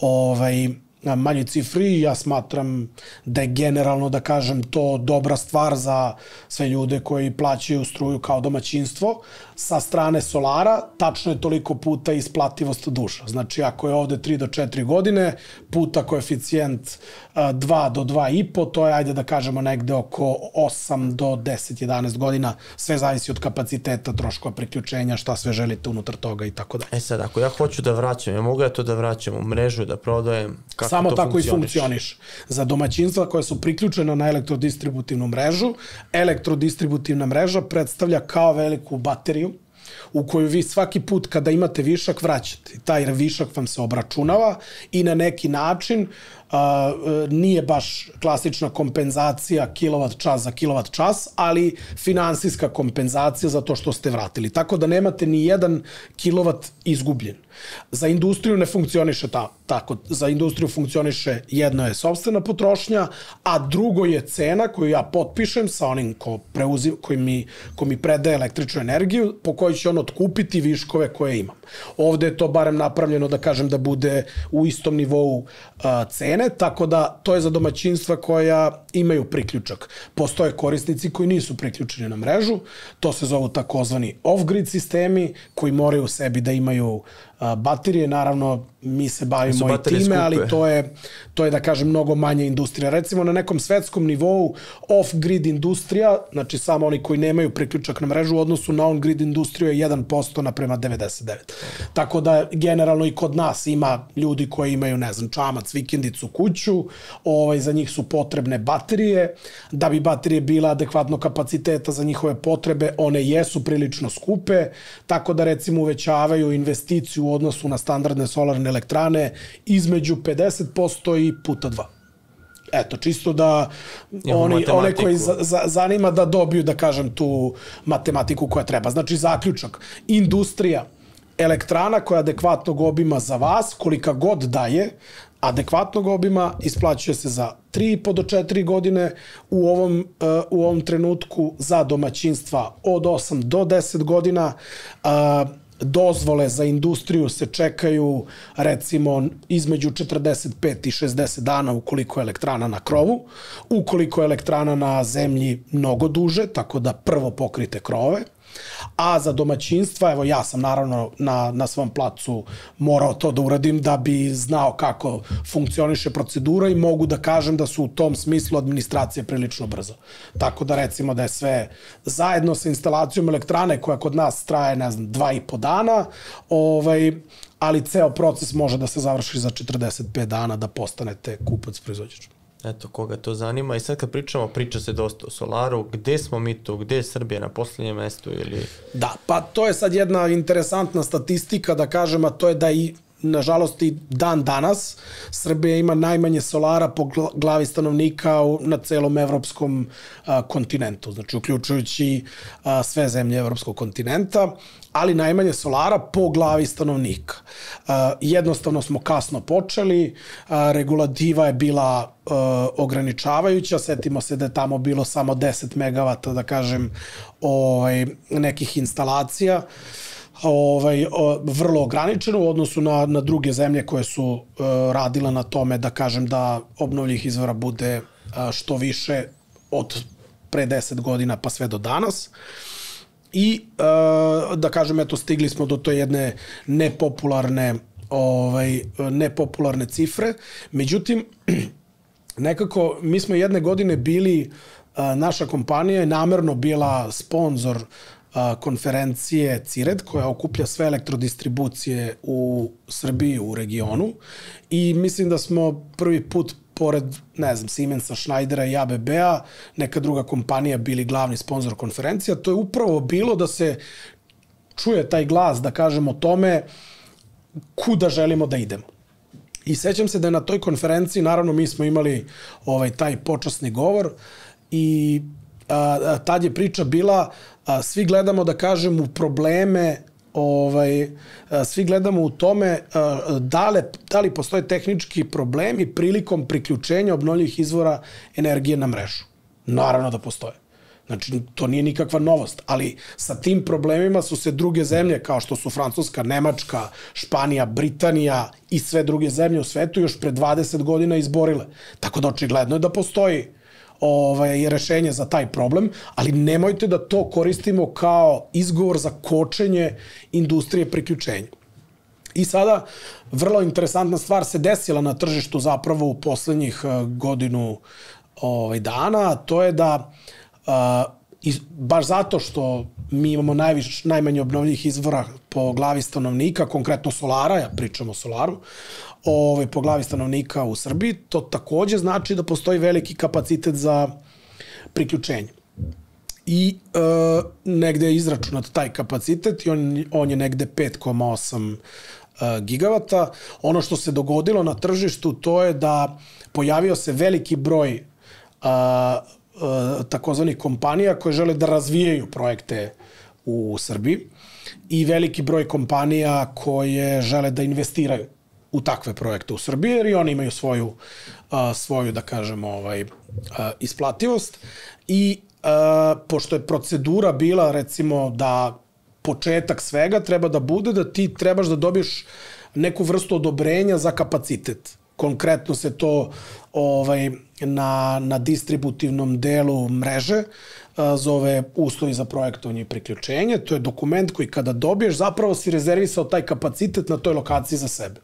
manjoj cifri. Ja smatram da je generalno, da kažem, to dobra stvar za sve ljude koji plaćaju struju kao domaćinstvo. Sa strane solara, tačno je toliko puta isplativost duža. Znači, ako je ovde 3 do 4 godine, puta koeficijent 2 do 2,5, to je, ajde da kažemo, negde oko 8 do 10, 11 godina. Sve zavisi od kapaciteta, troškova priključenja, šta sve želite unutar toga i tako da. Sad, ako ja hoću da vraćam, ja mogu ja to da vraćam u mrežu, da prodajem, kako samo to tako i funkcioniš. Za domaćinstva koje su priključena na elektrodistributivnu mrežu, elektrodistributivna mreža predstavlja kao veliku bateriju u koju vi svaki put kada imate višak vraćate. Taj višak vam se obračunava i na neki način nije baš klasična kompenzacija kilovat čas za kilovat čas, ali finansijska kompenzacija za to što ste vratili. Tako da nemate ni jedan kilovat izgubljen. Za industriju ne funkcioniše tako. Za industriju funkcioniše jedno je sopstvena potrošnja, a drugo je cena koju ja potpišem sa onim ko mi predaje električnu energiju, po kojoj će on otkupiti viškove koje imam. Ovde je to barem napravljeno, da kažem, da bude u istom nivou cene, tako da to je za domaćinstva koja imaju priključak. Postoje korisnici koji nisu priključeni na mrežu, to se zovu takozvani off-grid sistemi, koji moraju u sebi da imaju baterije, naravno mi se bavimo i time, ali to je da kažem mnogo manje industrija. Recimo na nekom svetskom nivou off-grid industrija, znači samo oni koji nemaju priključak na mrežu u odnosu na on-grid industriju je 1% naprema 99. Tako da generalno i kod nas ima ljudi koji imaju, ne znam, čamac, vikendicu, kuću, za njih su potrebne baterije, da bi baterije bila adekvatno kapaciteta za njihove potrebe, one jesu prilično skupe, tako da recimo uvećavaju investiciju u odnosu na standardne solarne elektrane između 50% i puta 2. Eto, čisto da one koji zanima da dobiju, da kažem, tu matematiku koja treba. Znači, zaključak, industrija, elektrana koja adekvatnog obima za vas, kolika god daje, adekvatnog obima, isplaćuje se za 3,5 do 4 godine, u ovom trenutku za domaćinstva od 8 do 10 godina, dozvole za industriju se čekaju recimo između 45 i 60 dana ukoliko je elektrana na krovu, ukoliko je elektrana na zemlji mnogo duže, tako da prvo pokrite krovove, a za domaćinstva, evo ja sam naravno na svom placu morao to da uradim da bi znao kako funkcioniše procedura i mogu da kažem da su u tom smislu administracije prilično brzo. Tako da recimo da je sve zajedno sa instalacijom elektrane koja kod nas traje, ne znam, 2,5 dana, ali ceo proces može da se završi za 45 dana da postanete kupac-proizvođač. Eto, koga to zanima. I sad kad priča se dosta o solaru, gde smo mi tu, gde je Srbija na poslednjem mestu ili... Da, pa to je sad jedna interesantna statistika, da kažem, a to je da i nažalost i dan danas Srbija ima najmanje solara po glavi stanovnika na celom evropskom kontinentu, znači uključujući sve zemlje evropskog kontinenta, ali najmanje solara po glavi stanovnika. Jednostavno smo kasno počeli, regulativa je bila ograničavajuća, setimo se da je tamo bilo samo 10 megavata, da kažem, nekih instalacija, vrlo ograničeno u odnosu na druge zemlje koje su radile na tome, da kažem, da obnovljivih izvora bude što više od pre 10 godina pa sve do danas. I da kažem, eto, stigli smo do to jedne nepopularne cifre. Međutim, nekako mi smo jedne godine bili, naša kompanija je namerno bila sponsor konferencije CIRED, koja okuplja sve elektrodistribucije u Srbiji, u regionu, i mislim da smo prvi put pored, ne znam, Siemensa, Schneidera i ABB-a, neka druga kompanija bili glavni sponsor konferencija. To je upravo bilo da se čuje taj glas, da kažem, o tome kuda želimo da idemo. I sećam se da je na toj konferenciji, naravno mi smo imali taj počasni govor i tad je priča bila, svi gledamo, da kažem, u probleme, svi gledamo u tome da li postoje tehnički problemi prilikom priključenja obnovljivih izvora energije na mrežu. Naravno da postoje. Znači, to nije nikakva novost, ali sa tim problemima su se druge zemlje, kao što su Francuska, Nemačka, Španija, Britanija i sve druge zemlje u svetu još pre 20 godina izborile. Tako da očigledno je da postoji rešenje za taj problem, ali nemojte da to koristimo kao izgovor za kočenje industrije priključenja. I sada, vrlo interesantna stvar se desila na tržištu zapravo u poslednjih godinu dana, a to je da baš zato što mi imamo najmanje obnovljivih izvora po glavi stanovnika, konkretno solara, ja pričam o solaru, po glavi stanovnika u Srbiji, to takođe znači da postoji veliki kapacitet za priključenje. I negde je izračunat taj kapacitet i on je negde 5,8 gigavata. Ono što se dogodilo na tržištu to je da pojavio se veliki broj takozvanih kompanija koje žele da razvijaju projekte u Srbiji i veliki broj kompanija koje žele da investiraju u takve projekte u Srbiji, jer i oni imaju svoju da kažemo, isplativost. I pošto je procedura bila, recimo, da početak svega treba da bude da ti trebaš da dobiješ neku vrstu odobrenja za kapacitet. Konkretno se to na distributivnom delu mreže zove uslovi za projektovanje i priključenje. To je dokument koji kada dobiješ zapravo si rezervisao taj kapacitet na toj lokaciji za sebe.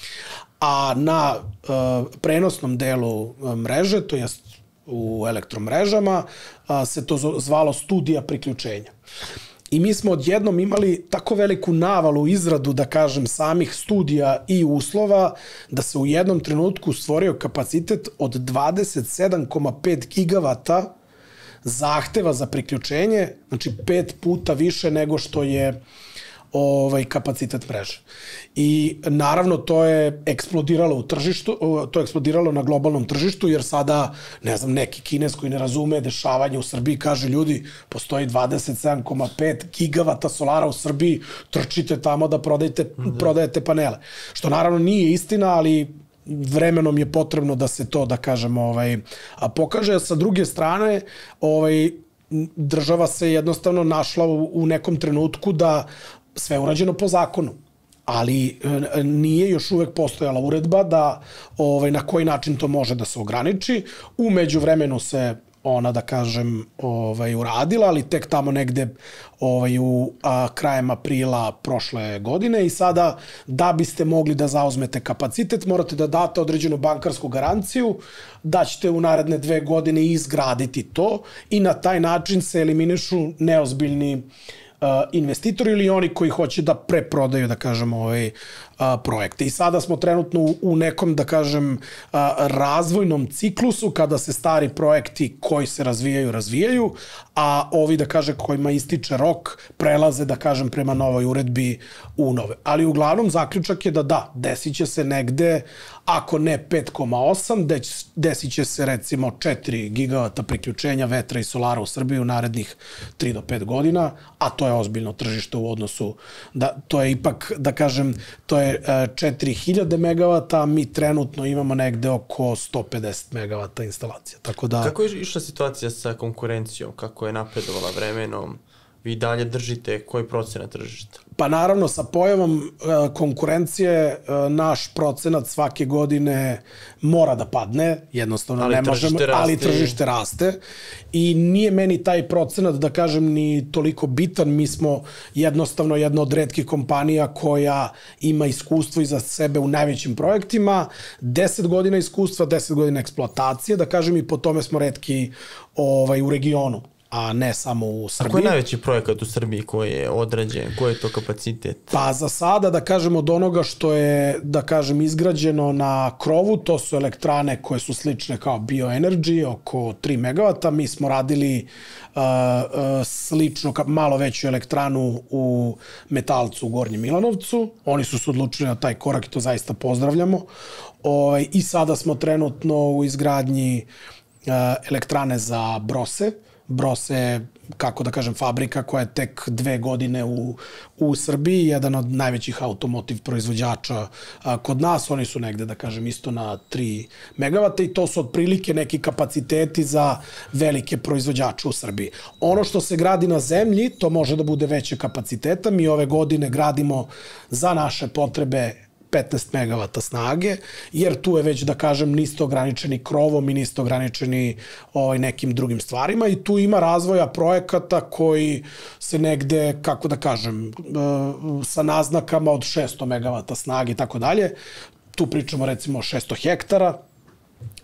A na prenosnom delu mreže, to jest u elektromrežama, se to zvalo studija priključenja. I mi smo odjednom imali tako veliku navalu izradu, da kažem, samih studija i uslova, da se u jednom trenutku stvorio kapacitet od 27,5 gigavata zahteva za priključenje, znači 5 puta više nego što je kapacitet mreže. I naravno to je eksplodiralo u tržištu, to je eksplodiralo na globalnom tržištu, jer sada, ne znam, neki Kines koji ne razume dešavanje u Srbiji kaže, ljudi, postoji 27,5 gigavata solara u Srbiji, trčite tamo da prodajete panele. Što naravno nije istina, ali vremenom je potrebno da se to, da kažemo, pokaže. Sa druge strane, država se jednostavno našla u nekom trenutku da sve je urađeno po zakonu, ali nije još uvek postojala uredba da na koji način to može da se ograniči. U međuvremenu se ona, da kažem, uradila, ali tek tamo negde u krajem aprila prošle godine i sada da biste mogli da zauzmete kapacitet morate da date određenu bankarsku garanciju da ćete u naredne 2 godine izgraditi to i na taj način se eliminišu neozbiljni investitori ili oni koji hoće da preprodaju, da kažem, projekte. I sada smo trenutno u nekom, da kažem, razvojnom ciklusu kada se stari projekti koji se razvijaju, a ovi, da kažem, kojima ističe rok, prelaze, da kažem, prema novoj uredbi u nove. Ali uglavnom zaključak je da, desit će se negde, ako ne 5,8, desit će se recimo 4 gigavata priključenja vetra i solara u Srbiji u narednih 3 do 5 godina, a to je ozbiljno tržište u odnosu, to je ipak, da kažem, to je 4000 megavata, mi trenutno imamo negde oko 150 megavata instalacija. Tako da... Kako je išla situacija sa konkurencijom? Kako je napredovala vremenom? Vi dalje držite koji procenat tržišta? Pa naravno, sa pojavom konkurencije naš procenat svake godine mora da padne, jednostavno ne možemo, ali tržište raste i nije meni taj procenat, da kažem, ni toliko bitan. Mi smo jednostavno jedna od retkih kompanija koja ima iskustvo iza sebe u najvećim projektima, 10 godina iskustva, 10 godina eksploatacije, da kažem, i po tome smo retki u regionu, a ne samo u Srbiji. A koji je najveći projekat u Srbiji koji je odrađen? Koji je to kapacitet? Pa za sada, da kažem, od onoga što je, da kažem, izgrađeno na krovu, to su elektrane koje su slične kao Bioenergy, oko 3 megavata. Mi smo radili slično, malo veću elektranu u Metalcu u Gornjem Milanovcu. Oni su se odlučili na taj korak i to zaista pozdravljamo. I sada smo trenutno u izgradnji elektrane za brose. Brose, kako da kažem, fabrika koja je tek 2 godine u Srbiji, jedan od najvećih automotiv proizvođača kod nas. Oni su negde, da kažem, isto na 3 megavata i to su otprilike neki kapaciteti za velike proizvođače u Srbiji. Ono što se gradi na zemlji, to može da bude veće kapaciteta. Mi ove godine gradimo za naše potrebe 15 megavata snage, jer tu je već, da kažem, niste ograničeni krovom i niste ograničeni nekim drugim stvarima i tu ima razvoja projekata koji se negde, kako da kažem, sa naznakama od 600 megavata snage i tako dalje. Tu pričamo recimo o 600 hektara,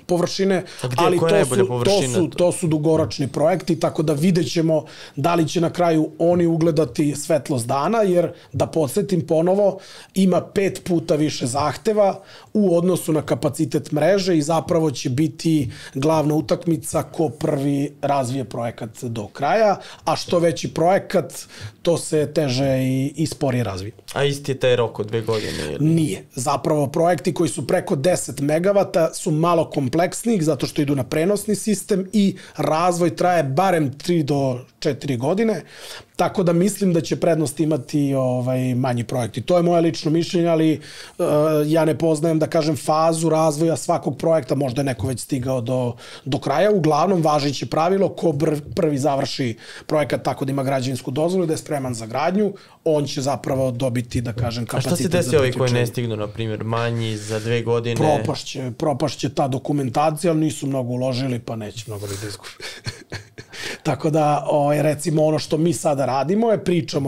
površine, gdje, ali to su dugoročni projekti, tako da vidjet ćemo da li će na kraju oni ugledati svetlost dana, jer da podsjetim ponovo, ima 5 puta više zahteva u odnosu na kapacitet mreže i zapravo će biti glavna utakmica ko prvi razvije projekat do kraja, a što veći projekat, to se teže i sporije razvije. A isti je taj rok od 2 godine? Ili? Nije. Zapravo projekti koji su preko 10 megavata su malo kompleksniji zato što idu na prenosni sistem i razvoj traje barem 3 do 4 godine, tako da mislim da će prednost imati manji projekti. To je moje lično mišljenje, ali ja ne poznajem, da kažem, fazu razvoja svakog projekta, možda je neko već stigao do kraja. Uglavnom, važeće pravilo, ko prvi završi projekat tako da ima građevinsku dozvolu, da je spreman za gradnju, on će zapravo dobiti, da kažem, kapacitet za priključenje. A šta se desi ovi koji ne stignu, na primjer, manji za 2 godine? Propašće ta dokumentacija, ali nisu mnogo uložili, pa neće mnogo da izgubi. Tako da, recimo, ono što mi sada radimo je pričamo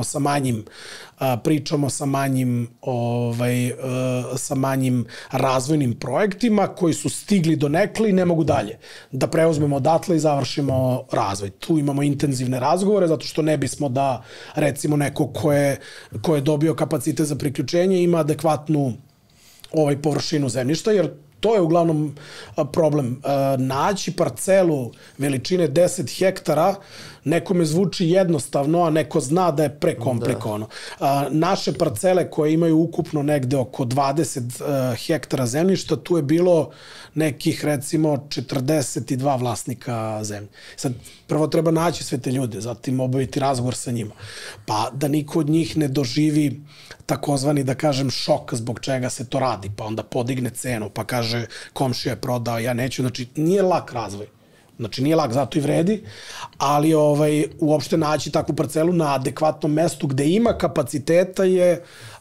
sa manjim razvojnim projektima koji su stigli do nekle i ne mogu dalje. Da preuzmemo odatle i završimo razvoj. Tu imamo intenzivne razgovore, zato što ne bismo da, recimo, neko ko je dobio kapacitet za priključenje ima adekvatnu površinu zemljišta, jer to je uglavnom problem. Naći parcelu veličine 10 hektara nekome zvuči jednostavno, a neko zna da je prekomplikovano. Naše parcele koje imaju ukupno negde oko 20 hektara zemljišta, tu je bilo nekih, recimo, 42 vlasnika zemlje. Sad, prvo treba naći sve te ljude, zatim obaviti razgovor sa njima. Pa da niko od njih ne doživi takozvani, da kažem, šok zbog čega se to radi, pa onda podigne cenu, pa kaže komšija je prodao, ja neću. Znači, nije lak razvoj. Znači, nije lak, zato i vredi, ali uopšte naći takvu parcelu na adekvatnom mestu gde ima kapaciteta je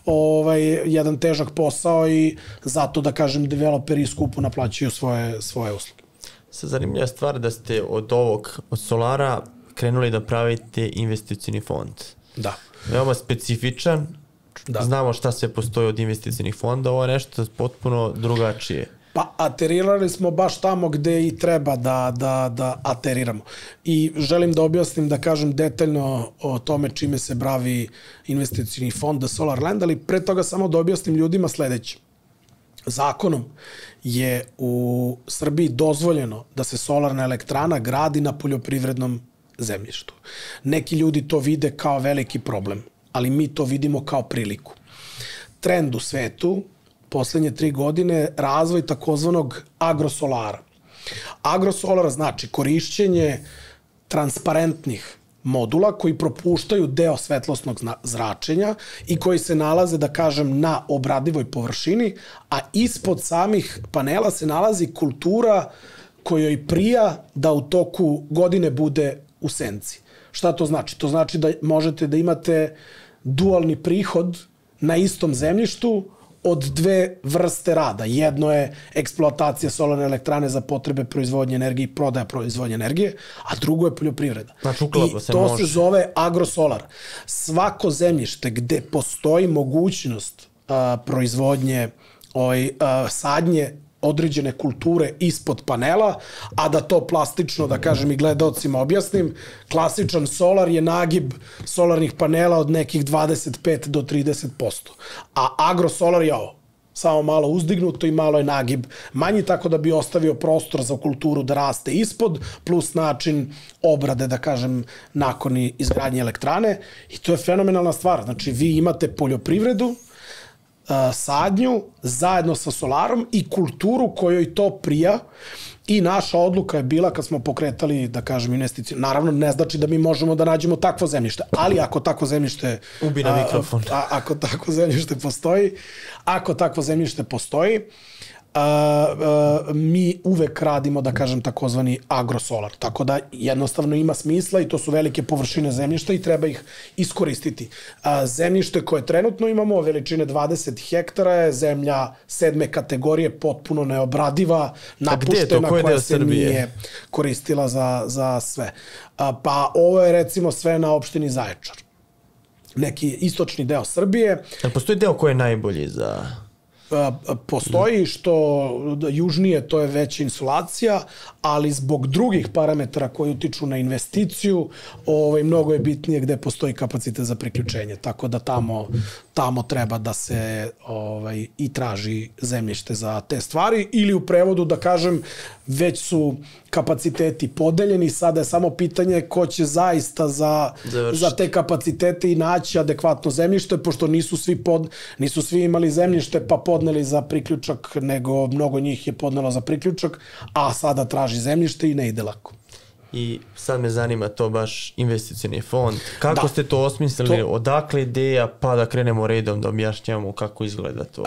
jedan težak posao i zato, da kažem, developeri skupo naplaćuju svoje usluge. Sad, zanimljiva stvar da ste od solara krenuli da pravite investicioni fond. Da. Veoma specifičan. Da. Znamo šta sve postoji od investicionih fonda, ovo je nešto potpuno drugačije. Pa aterirali smo baš tamo gde i treba da ateriramo. I želim da objasnim, da kažem detaljno o tome čime se bavi investicioni fond The Solar Land, ali pre toga samo da objasnim ljudima sledeće. Zakonom je u Srbiji dozvoljeno da se solarna elektrana gradi na poljoprivrednom zemljištu. Neki ljudi to vide kao veliki problem, ali mi to vidimo kao priliku. Trend u svetu poslednje 3 godine razvoj takozvanog agrosolara. Agrosolar znači korišćenje transparentnih modula koji propuštaju deo svetlosnog zračenja i koji se nalaze, da kažem, na obradivoj površini, a ispod samih panela se nalazi kultura kojoj prija da u toku godine bude u senci. Šta to znači? To znači da možete da imate dualni prihod na istom zemljištu od 2 vrste rada. Jedno je eksploatacija solarne elektrane za potrebe proizvodnje energije i prodaja proizvodnje energije, a drugo je poljoprivreda. Znači, I to se zove agrosolar. Svako zemljište gde postoji mogućnost proizvodnje sadnje određene kulture ispod panela, a da to plastično, da kažem i gledaocima objasnim, klasičan solar je nagib solarnih panela od nekih 25 do 30%. A agrosolar je ovo, samo malo uzdignuto i malo je nagib manji, tako da bi ostavio prostor za kulturu da raste ispod, plus način obrade, da kažem, nakon izgradnje elektrane. I to je fenomenalna stvar. Znači, vi imate poljoprivredu, sadnju zajedno sa solarom i kulturu kojoj to prija i naša odluka je bila kad smo pokretali, da kažem, investiciju. Naravno, ne znači da mi možemo da nađemo takvo zemljište, ali ako takvo zemljište ubi na mikrofon. Ako takvo zemljište postoji, mi uvek radimo, da kažem, takozvani agrosolar. Tako da jednostavno ima smisla i to su velike površine zemljišta i treba ih iskoristiti. Zemljište koje trenutno imamo, veličine 20 hektara, je zemlja 7. kategorije, potpuno neobradiva, napuštena, koja se nije koristila za sve. Pa ovo je, recimo, sve na opštini Zaječar. Neki istočni deo Srbije. Ali postoji deo koji je najbolji za postoji, što južnije to je veća insulacija, ali zbog drugih parametara koji utiču na investiciju, mnogo je bitnije gde postoji kapacitet za priključenje. Tako da tamo treba da se i traži zemljište za te stvari, ili u prevodu da kažem, već su kapaciteti podeljeni, sada je samo pitanje ko će zaista za te kapacitete i naći adekvatno zemljište, pošto nisu svi imali zemljište pa podneli za priključak, nego mnogo njih je podnelo za priključak, a sada traži zemljište i ne ide lako. I sad me zanima to baš investicioni fond. Kako ste to osmislili? Odakle ideja, pa da krenemo redom da objašnjamo kako izgleda to?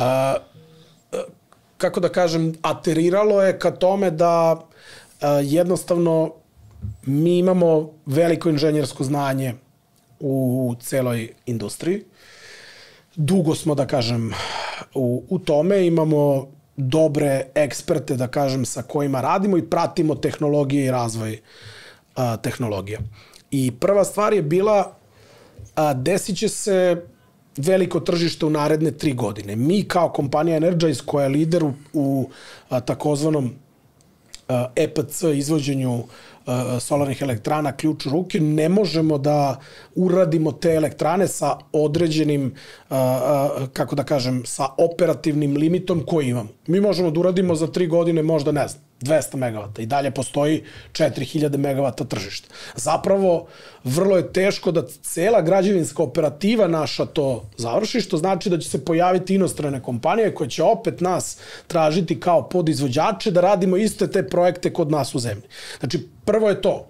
Kako da kažem, ateriralo je ka tome da jednostavno mi imamo veliko inženjersko znanje u celoj industriji. Dugo smo, da kažem, u tome. Imamo dobre eksperte, da kažem, sa kojima radimo i pratimo tehnologije i razvoj tehnologija. I prva stvar je bila, desit će se veliko tržište u naredne 3 godine. Mi kao kompanija Energize, koja je lider u takozvanom EPC izvođenju solarnih elektrana ključ u ruke, ne možemo da uradimo te elektrane sa određenim, kako da kažem, sa operativnim limitom koji imamo. Mi možemo da uradimo za 3 godine možda, ne znam, 200 megavata i dalje postoji 4000 megavata tržišta. Zapravo, vrlo je teško da cela građevinska operativa naša to završi, što znači da će se pojaviti inostrane kompanije koje će opet nas tražiti kao podizvođače da radimo iste te projekte kod nas u zemlji. Znači, prvo je to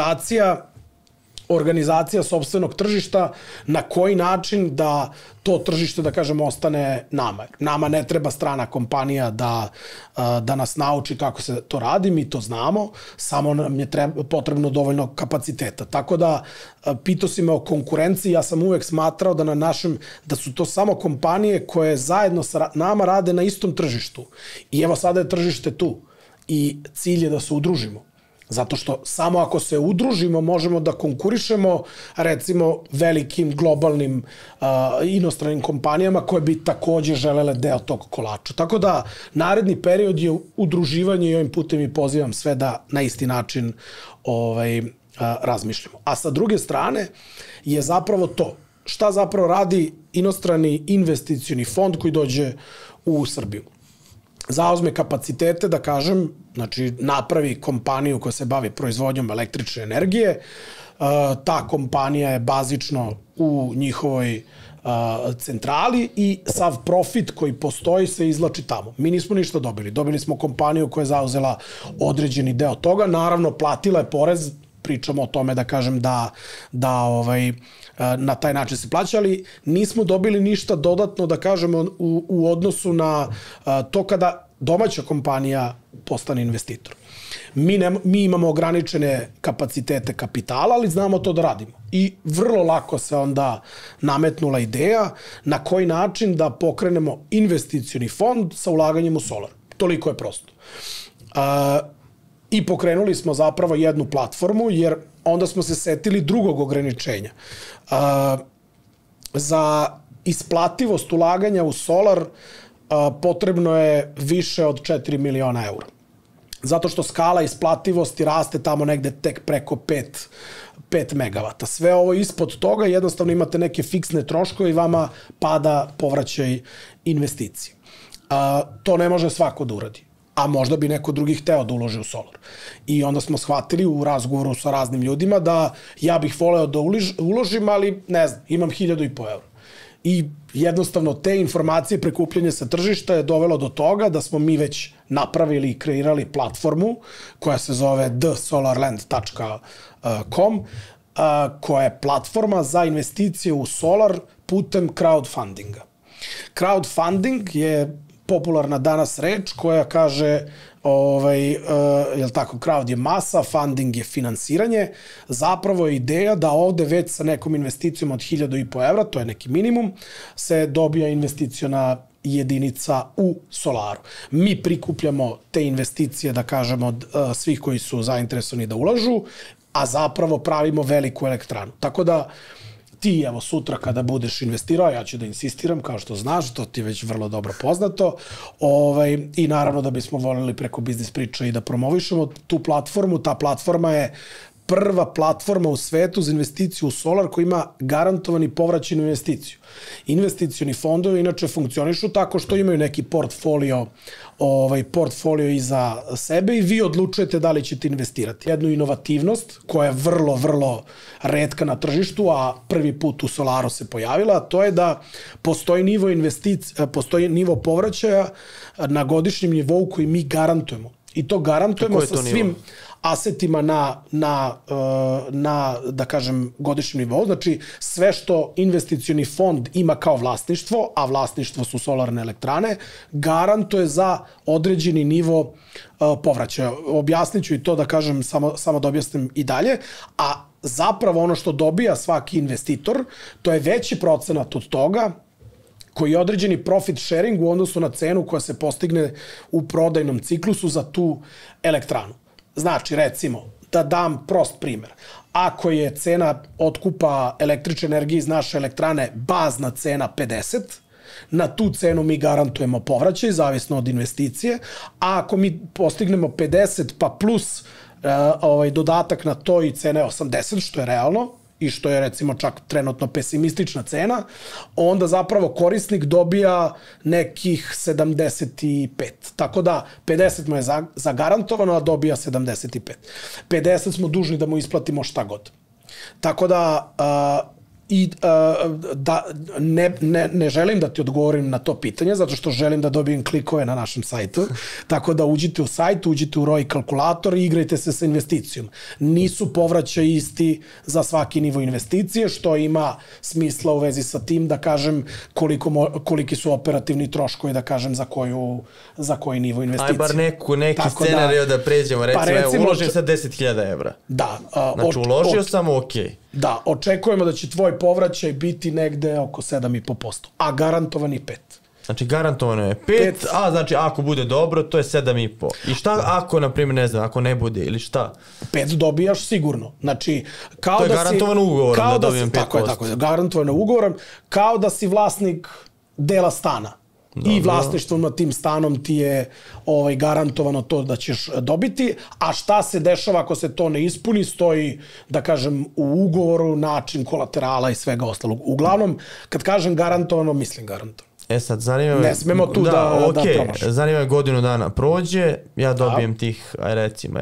organizacija sopstvenog tržišta, na koji način da to tržište, da kažem, ostane nama. Nama ne treba strana kompanija da nas nauči kako se to radi, mi to znamo, samo nam je potrebno dovoljno kapaciteta. Tako da, pitao si me o konkurenciji, ja sam uvek smatrao da su to samo kompanije koje zajedno sa nama rade na istom tržištu. I evo sada je tržište tu i cilj je da se udružimo. Zato što samo ako se udružimo možemo da konkurišemo, recimo, velikim globalnim inostranim kompanijama koje bi takođe želele deo tog kolača. Tako da naredni period je udruživanje i ovim putem i pozivam sve da na isti način razmišljamo. A sa druge strane je zapravo to. Šta zapravo radi inostrani investicioni fond koji dođe u Srbiju? Zauzme kapacitete, da kažem, znači napravi kompaniju koja se bavi proizvodnjom električne energije. Ta kompanija je bazično u njihovoj centrali i sav profit koji postoji se izlači tamo. Mi nismo ništa dobili. Dobili smo kompaniju koja je zauzela određeni deo toga. Naravno, platila je porez, pričamo o tome, da kažem, da na taj način se plaća, ali nismo dobili ništa dodatno, da kažemo, u odnosu na to kada domaća kompanija postane investitor. Mi imamo ograničene kapacitete kapitala, ali znamo to da radimo. I vrlo lako se onda nametnula ideja na koji način da pokrenemo investicioni fond sa ulaganjem u solar. Toliko je prosto. I pokrenuli smo zapravo jednu platformu, jer onda smo se setili drugog ograničenja. Za isplativost ulaganja u solar potrebno je više od 4 miliona eura. Zato što skala isplativosti raste tamo negde tek preko 5 megavata. Sve ovo ispod toga jednostavno imate neke fiksne troškove i vama pada povraćaj investicije. To ne može svako da uradi. A možda bi neko drugi hteo da uloži u solar. I onda smo shvatili u razgovoru sa raznim ljudima da ja bih voleo da uložim, ali ne znam, imam 1.500 eura. I jednostavno te informacije, prikupljanje sa tržišta je dovelo do toga da smo mi već napravili i kreirali platformu koja se zove thesolarland.com, koja je platforma za investicije u solar putem crowdfundinga. Crowdfunding je popularna danas reč koja kaže, jel tako, crowd je masa, funding je finansiranje. Zapravo je ideja da ovde već sa nekom investicijom od 1.500 evra, to je neki minimum, se dobija investiciona jedinica u solaru. Mi prikupljamo te investicije, da kažemo, od svih koji su zainteresovani da ulažu, a zapravo pravimo veliku elektranu. Tako da ti, evo, sutra kada budeš investirao, ja ću da insistiram, kao što znaš, to ti je već vrlo dobro poznato, i naravno da bismo voljeli preko Biznis Priča i da promovišemo tu platformu. Ta platforma je prva platforma u svetu za investiciju u solar koja ima garantovani povraćenu investiciju. Investicioni fondovi inače funkcionišu tako što imaju neki portfolio iza sebe i vi odlučujete da li ćete investirati. Jednu inovativnost koja je vrlo, vrlo retka na tržištu, a prvi put u Solaru se pojavila, a to je da postoji nivo povraćaja na godišnjem nivou koji mi garantujemo. I to garantujemo sa svim asetima na, da kažem, godišnjem nivou. Znači, sve što investicioni fond ima kao vlasništvo, a vlasništvo su solarne elektrane, garantuje za određeni nivo povraćaja. Objasnit ću i to, da kažem, samo da objasnim i dalje, a zapravo ono što dobija svaki investitor, to je veći procenat od toga koji je određeni profit sharing u odnosu na cenu koja se postigne u prodajnom ciklusu za tu elektranu. Znači, recimo, da dam prost primer. Ako je cena otkupa električne energije iz naše elektrane bazna cena 50, na tu cenu mi garantujemo povraćaj, zavisno od investicije, a ako mi postignemo 50 pa plus dodatak na to i cena je 80, što je realno, i što je recimo čak trenutno pesimistična cena, onda zapravo korisnik dobija nekih 75. Tako da 50 mu je zagarantovano, a dobija 75. 50 smo dužni da mu isplatimo šta god. Tako da ne želim da ti odgovorim na to pitanje, zato što želim da dobijem klikove na našem sajtu. Tako da uđite u sajt, uđite u ROI kalkulator i igrajte se sa investicijom. Nisu povraćaj isti za svaki nivo investicije, što ima smisla u vezi sa tim, da kažem, koliki su operativni troškovi, da kažem, za koji nivo investicije. Aj bar neki scenariju da pređemo. Recimo, uložim sad 10.000 evra. Da. Znači, uložio sam, okej. Da, očekujemo da će tvoj povraćaj biti negde oko 7,5%, a garantovani 5%. Znači, garantovano je 5, a znači, ako bude dobro, to je 7,5. I šta ako, na primjer, ne znam, ako ne bude ili šta? 5 dobijaš sigurno. Znači, kao to je garantovano ugovorom da dobijem 5%. Tako je, garantovano ugovorom, kao da si vlasnik dela stana. Dobro. I vlasništvom nad tim stanom ti je garantovano to da ćeš dobiti, a šta se dešava ako se to ne ispuni, stoji, da kažem, u ugovoru, način kolaterala i svega ostalog. Uglavnom, kad kažem garantovano, mislim garantovano. Sad, zanima me... Ne smemo tu da promašamo. Zanima me, godinu dana prođe, ja dobijem tih, recimo,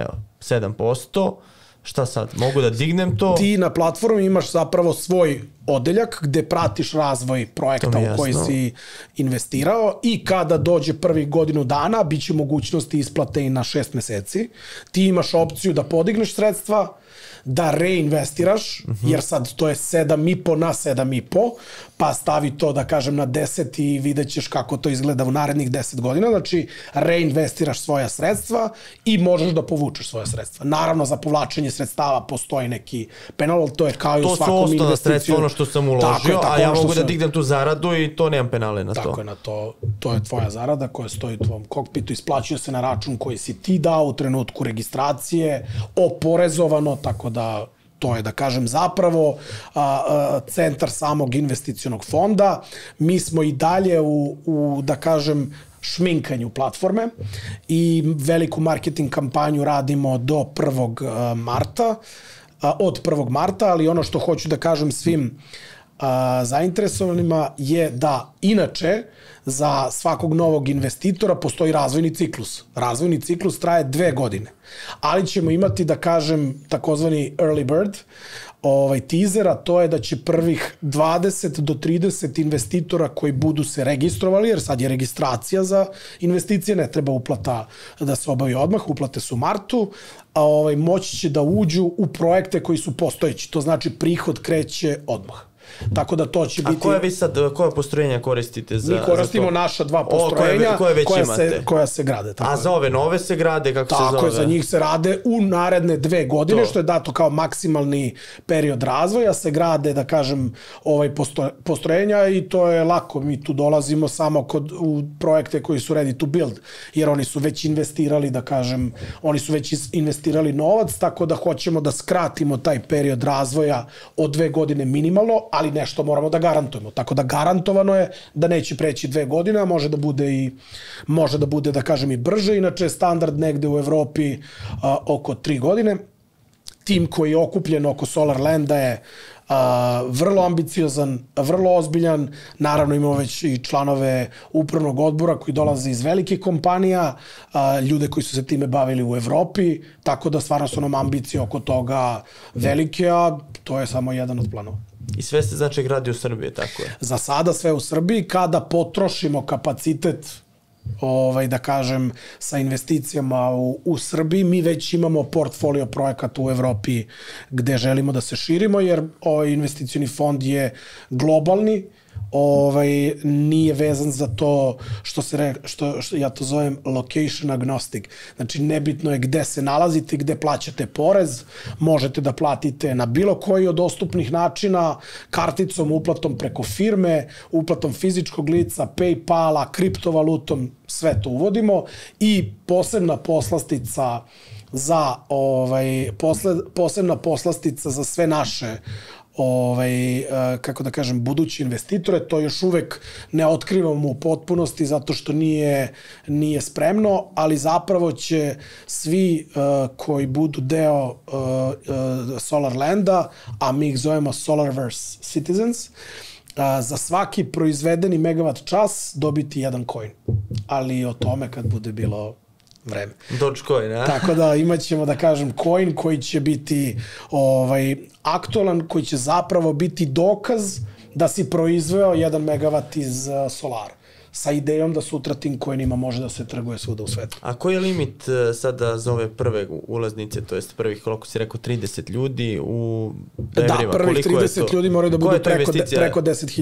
7%, šta sad, mogu da dignem to? Ti na platformi imaš zapravo svoj odeljak gde pratiš razvoj projekta u koji si investirao i kada dođe prvih godinu dana, bit će mogućnosti isplate i na 6 meseci. Ti imaš opciju da podigneš sredstva, da reinvestiraš, jer sad to je 7,5 na 7,5, pa stavi to, da kažem, na 10 i vidjet ćeš kako to izgleda u narednih 10 godina. Znači, reinvestiraš svoja sredstva i možeš da povučeš svoja sredstva. Naravno, za povlačenje sredstava postoji neki penal, ali to je kao i u svakom investiciju. To su osnovna sredstva, ono što sam uložio, a ja mogu da dignem tu zaradu i to nemam penale na to. Tako je, to je tvoja zarada koja stoji u tvom kokpitu, isplaćuje se na račun koji si ti dao u trenutku registracije, oporezovano, tako da to je, da kažem, zapravo centar samog investicionog fonda. Mi smo i dalje u da kažem, šminkanju platforme i veliku marketing kampanju radimo do 1. marta, od 1. marta, ali ono što hoću da kažem svim zainteresovanima je da inače za svakog novog investitora postoji razvojni ciklus. Razvojni ciklus traje 2 godine, ali ćemo imati, da kažem, takozvani early bird teaser, a to je da će prvih 20 do 30 investitora koji budu se registrovali, jer sad je registracija za investicije, ne treba uplata da se obavi odmah, uplate su u martu, moći će da uđu u projekte koji su postojeći. To znači prihod kreće odmah. Tako da to će biti... A koje vi sad, koje postrojenja koristite za to? Mi koristimo naša 2 postrojenja koja se grade. A za ove nove se grade, kako se zove? Tako je, za njih se rade u naredne 2 godine, što je dato kao maksimalni period razvoja, se grade, da kažem, postrojenja i to je lako. Mi tu dolazimo samo u projekte koji su ready to build, jer oni su već investirali, da kažem, oni su već investirali novac, tako da hoćemo da skratimo taj period razvoja od 2 godine minimalno, ali nešto moramo da garantujemo. Tako da garantovano je da neće preći 2 godine, a može da bude, da kažem, i brže. Inače je standard negde u Evropi oko 3 godine. Tim koji je okupljen oko Solar Landa je vrlo ambiciozan, vrlo ozbiljan. Naravno imamo već i članove upravnog odbora koji dolaze iz velikih kompanija, ljude koji su se time bavili u Evropi, tako da stvarno su nam ambicije oko toga velike, a to je samo jedan od planova. I sve se znači gradi u Srbiji, tako je? Za sada sve u Srbiji. Kada potrošimo kapacitet, da kažem, sa investicijama u Srbiji, mi već imamo portfolio projekata u Evropi gde želimo da se širimo, jer ovaj investicioni fond je globalni, nije vezan za to što ja to zovem location agnostic. Znači, nebitno je gde se nalazite, gde plaćate porez, možete da platite na bilo koji od dostupnih načina, karticom, uplatom preko firme, uplatom fizičkog lica, PayPala, kriptovalutom, sve to uvodimo i posebna poslastica za sve naše kako da kažem, budući investitore. To još uvek ne otkrivamo u potpunosti zato što nije spremno, ali zapravo će svi koji budu deo Solar Landa, a mi ih zovemo Solarverse Citizens, za svaki proizvedeni megawatt čas dobiti 1 coin. Ali o tome kad bude bilo vreme. Dogecoin, a? Tako da imat ćemo, da kažem, coin koji će biti aktualan, koji će zapravo biti dokaz da si proizveo 1 megawatt iz solara. Sa idejom da sutra tim coinima može da se trguje svuda u svetu. A koji je limit sada za ove prve ulaznice, to jest prvih, koliko si rekao, 30 ljudi u evrima? Da, prvih 30 ljudi moraju da budu preko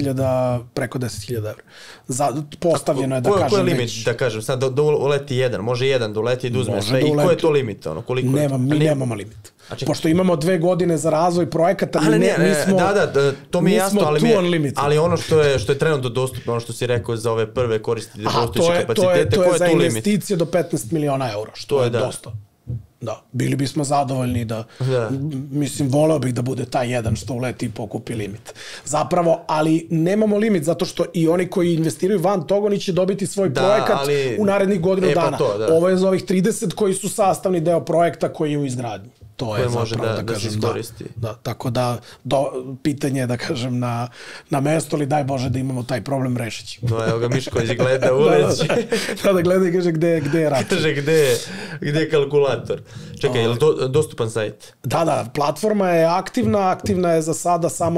10.000 evra. Postavljeno je, da kažem, ko je limit, da kažem, sad da uleti jedan, može jedan da uleti i da uzme sve, i ko je to limit? Mi nemamo limit. Pošto imamo 2 godine za razvoj projekata, mi smo to mi je jasno, ali ono što je trenutno dostupno, ono što si rekao za ove prve koristiti postojeće kapacitete, to ko je je za tu limit? investicije do 15 miliona eura, što je dosta. Da, bili bismo zadovoljni mislim, voleo bih da bude taj jedan što uleti i pokupi limit. Zapravo, ali nemamo limit, zato što i oni koji investiraju van toga, oni će dobiti svoj projekat u narednih godinu dana. Ovo je za ovih 30 koji su sastavni deo projekta koji je u izgradnji. To je zapravo, da kažem, tako da pitanje je, da kažem, na mesto, ali daj Bože da imamo taj problem, rešit ćemo. No, evo ga Mišković gleda uleći. Da gleda i kaže gde je račun. Kaže gde je kalkulator. Čekaj, je li dostupan sajt? Da, platforma je aktivna je za sada samo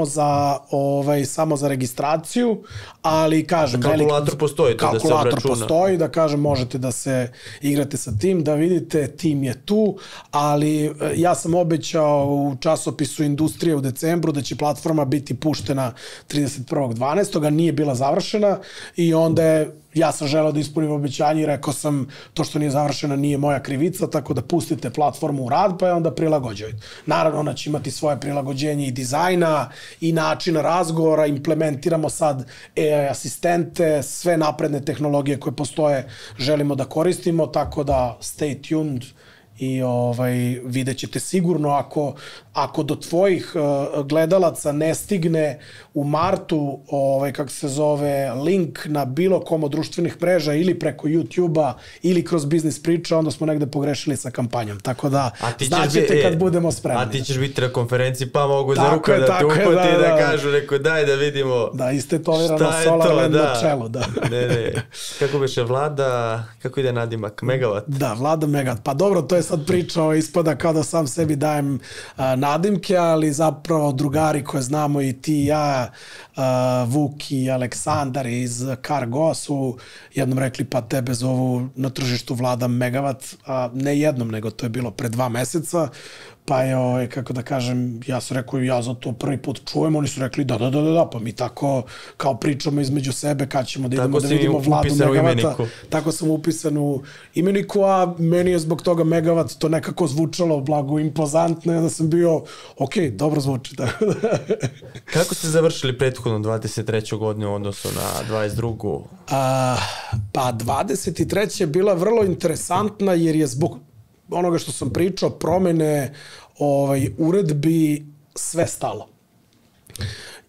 za registraciju, ali kažem... Kalkulator postoji, to da se obračuna. Kalkulator postoji, da kažem, možete da se igrate sa tim, da vidite, tim je tu, ali ja sam obećao u časopisu Industrije u decembru da će platforma biti puštena 31.12. Nije bila završena i onda ja sam želeo da ispunim obećanje i rekao sam to što nije završena nije moja krivica, tako da pustite platformu u rad pa je onda prilagođavajte. Naravno, ona će imati svoje prilagođenje i dizajna i načina razgovora, implementiramo sad AI asistente, sve napredne tehnologije koje postoje želimo da koristimo, tako da stay tuned i vidjet ćete sigurno ako do tvojih gledalaca ne stigne u martu kako se zove link na bilo kom od društvenih mreža ili preko YouTube-a ili kroz biznis priča, onda smo negde pogrešili sa kampanjom, tako da znaćete kad budemo spremni. A ti ćeš biti na konferenciji pa mogu za ruku da te uhvati i da kažu neko daj da vidimo da istetovirano Solar Land na čelu. Ne. Kako biše Vlada, kako ide nadimak, Megawatt? Da, Vlada Megawatt, pa dobro, to je sad priča ispada kao da sam sebi dajem nadimke, ali zapravo drugari koje znamo i ti i ja, Vuk i Aleksandar iz Cargo su jednom rekli pa tebe zovu na tržištu Vlada Megawatt, ne jednom, nego to je bilo pre 2 meseca, pa je, kako da kažem, ja sam rekao ja za to prvi put čujem, oni su rekli da, pa mi tako kao pričamo između sebe kad ćemo da idemo da vidimo Vladu Megawata. Tako sam upisan u imeniku, a meni je zbog toga Megawatt to nekako zvučalo blago impozantno i onda sam bio, ok, dobro zvuči. Kako ste završili prethodnu 23. godinu u odnosu na 22. Pa 23. je bila vrlo interesantna jer je zbog onoga što sam pričao, promene uredbi sve stalo.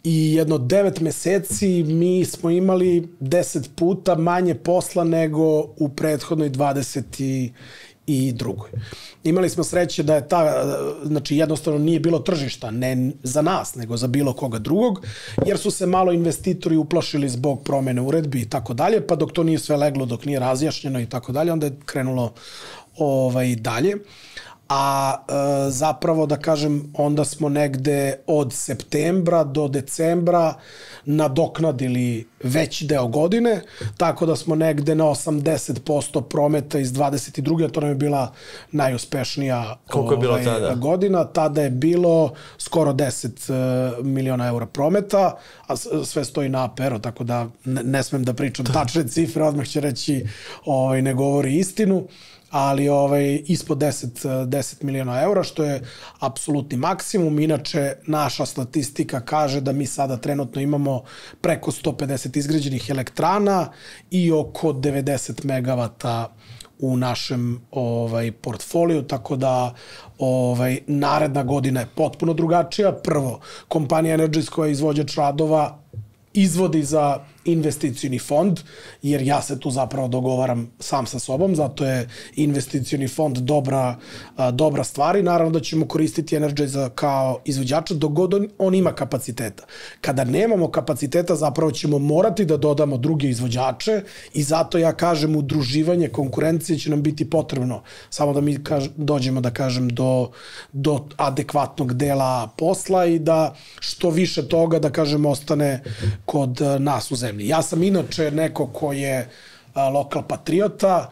i jedno 9 meseci mi smo imali 10 puta manje posla nego u prethodnoj 22. Imali smo sreće da je znači jednostavno nije bilo tržišta, ne za nas, nego za bilo koga drugog, jer su se malo investitori uplašili zbog promene uredbi i tako dalje, pa dok to nije sve leglo, dok nije razjašnjeno i tako dalje, onda je krenulo dalje. A zapravo da kažem, onda smo negde od septembra do decembra nadoknadili veći deo godine, tako da smo negde na 80% prometa iz 22. a to nam je bila najuspešnija godina. Tada je bilo skoro 10 miliona eura prometa, a sve stoji na APR-u, tako da ne smem da pričam tačne cifre, odmah će reći ne govori istinu, ali ispod 10 miliona eura, što je apsolutni maksimum. Inače, naša statistika kaže da mi sada trenutno imamo preko 150 izgrađenih elektrana i oko 90 megavata u našem portfoliju, tako da naredna godina je potpuno drugačija. Prvo, kompanija Energies koja je izvođač radova izvodi za investicioni fond, jer ja se tu zapravo dogovaram sam sa sobom, zato je investicioni fond dobra stvar i naravno da ćemo koristiti Energiesa kao izvođača dok god on ima kapaciteta. Kada nemamo kapaciteta, zapravo ćemo morati da dodamo druge izvođače i zato ja kažem udruživanje konkurencije će nam biti potrebno, samo da mi dođemo da kažem do adekvatnog dela posla i da što više toga da kažem ostane kod nas u zemlji. Ja sam inače neko ko je lokal patriota,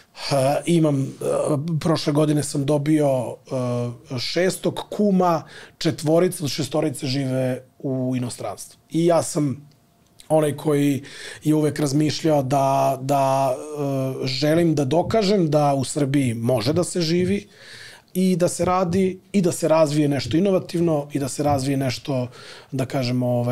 prošle godine sam dobio 6. kuma, 4 od 6 žive u inostranstvu. I ja sam onaj koji je uvek razmišljao da želim da dokažem da u Srbiji može da se živi i da se radi i da se razvije nešto inovativno i da se razvije nešto, da kažemo,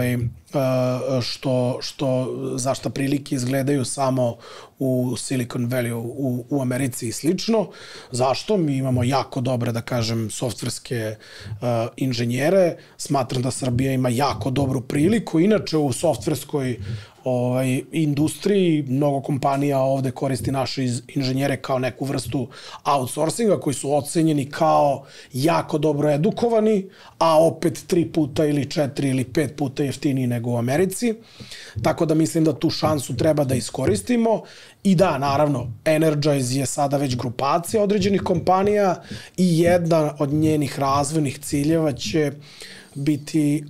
za šta prilike izgledaju samo u Silicon Valley u Americi i slično. Zašto? Mi imamo jako dobre, da kažem, softverske inženjere. Smatram da Srbija ima jako dobru priliku. Inače, u softverskoj industriji mnogo kompanija ovde koristi naše inženjere kao neku vrstu outsourcinga koji su ocenjeni kao jako dobro edukovani, a opet 3 puta ili 4 ili 5 puta jeftiniji nego u Americi. Tako da mislim da tu šansu treba da iskoristimo. I da, naravno, Energize je sada već grupacija određenih kompanija i jedna od njenih razvojnih ciljeva će biti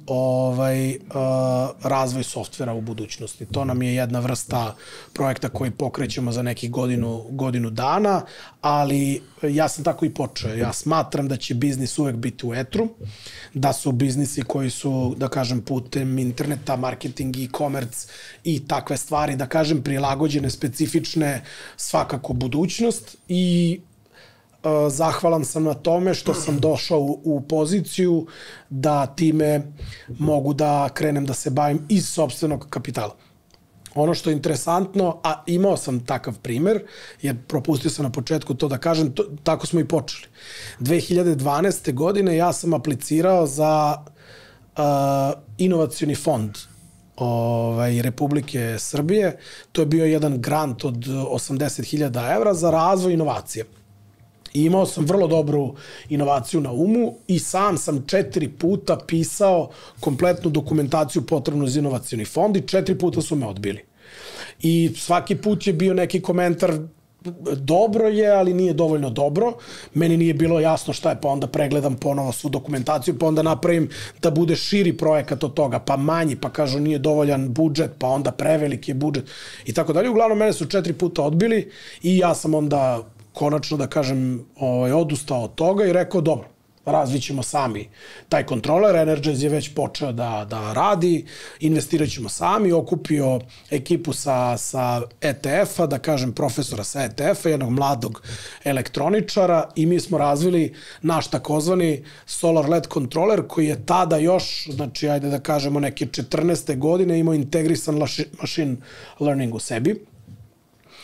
razvoj softvera u budućnosti. To nam je jedna vrsta projekta koji pokrećemo za nekih godinu dana, ali ja sam tako i počeo. Ja smatram da će biznis uvek biti u etru, da su biznisi koji su, da kažem, putem interneta, marketing, e-commerce i takve stvari, da kažem, prilagođene, specifične, svakako budućnost i zahvalan sam na tome što sam došao u poziciju da time mogu da krenem da se bavim iz sopstvenog kapitala. Ono što je interesantno, a imao sam takav primer, jer propustio sam na početku to da kažem, tako smo i počeli. 2012. godine ja sam aplicirao za inovacioni fond Republike Srbije. To je bio jedan grant od 80.000 evra za razvoj inovacije. I imao sam vrlo dobru inovaciju na umu i sam 4 puta pisao kompletnu dokumentaciju potrebnu za inovacioni fond i 4 puta su me odbili. I svaki put je bio neki komentar dobro je, ali nije dovoljno dobro. Meni nije bilo jasno šta je, pa onda pregledam ponovo svu dokumentaciju, pa onda napravim da bude širi projekat od toga, pa manji, pa kažu nije dovoljan budžet, pa onda preveliki je budžet i tako dalje. Uglavnom, mene su 4 puta odbili i ja sam onda konačno, da kažem, odustao od toga i rekao, dobro, razvit ćemo sami taj kontroler, Energize je već počeo da radi, investirat ćemo sami, okupio ekipu sa ETF-a, da kažem, profesora sa ETF-a, jednog mladog elektroničara i mi smo razvili naš takozvani Solar LED kontroler koji je tada još, znači, ajde da kažemo, neke 14. godine imao integrisan machine learning u sebi.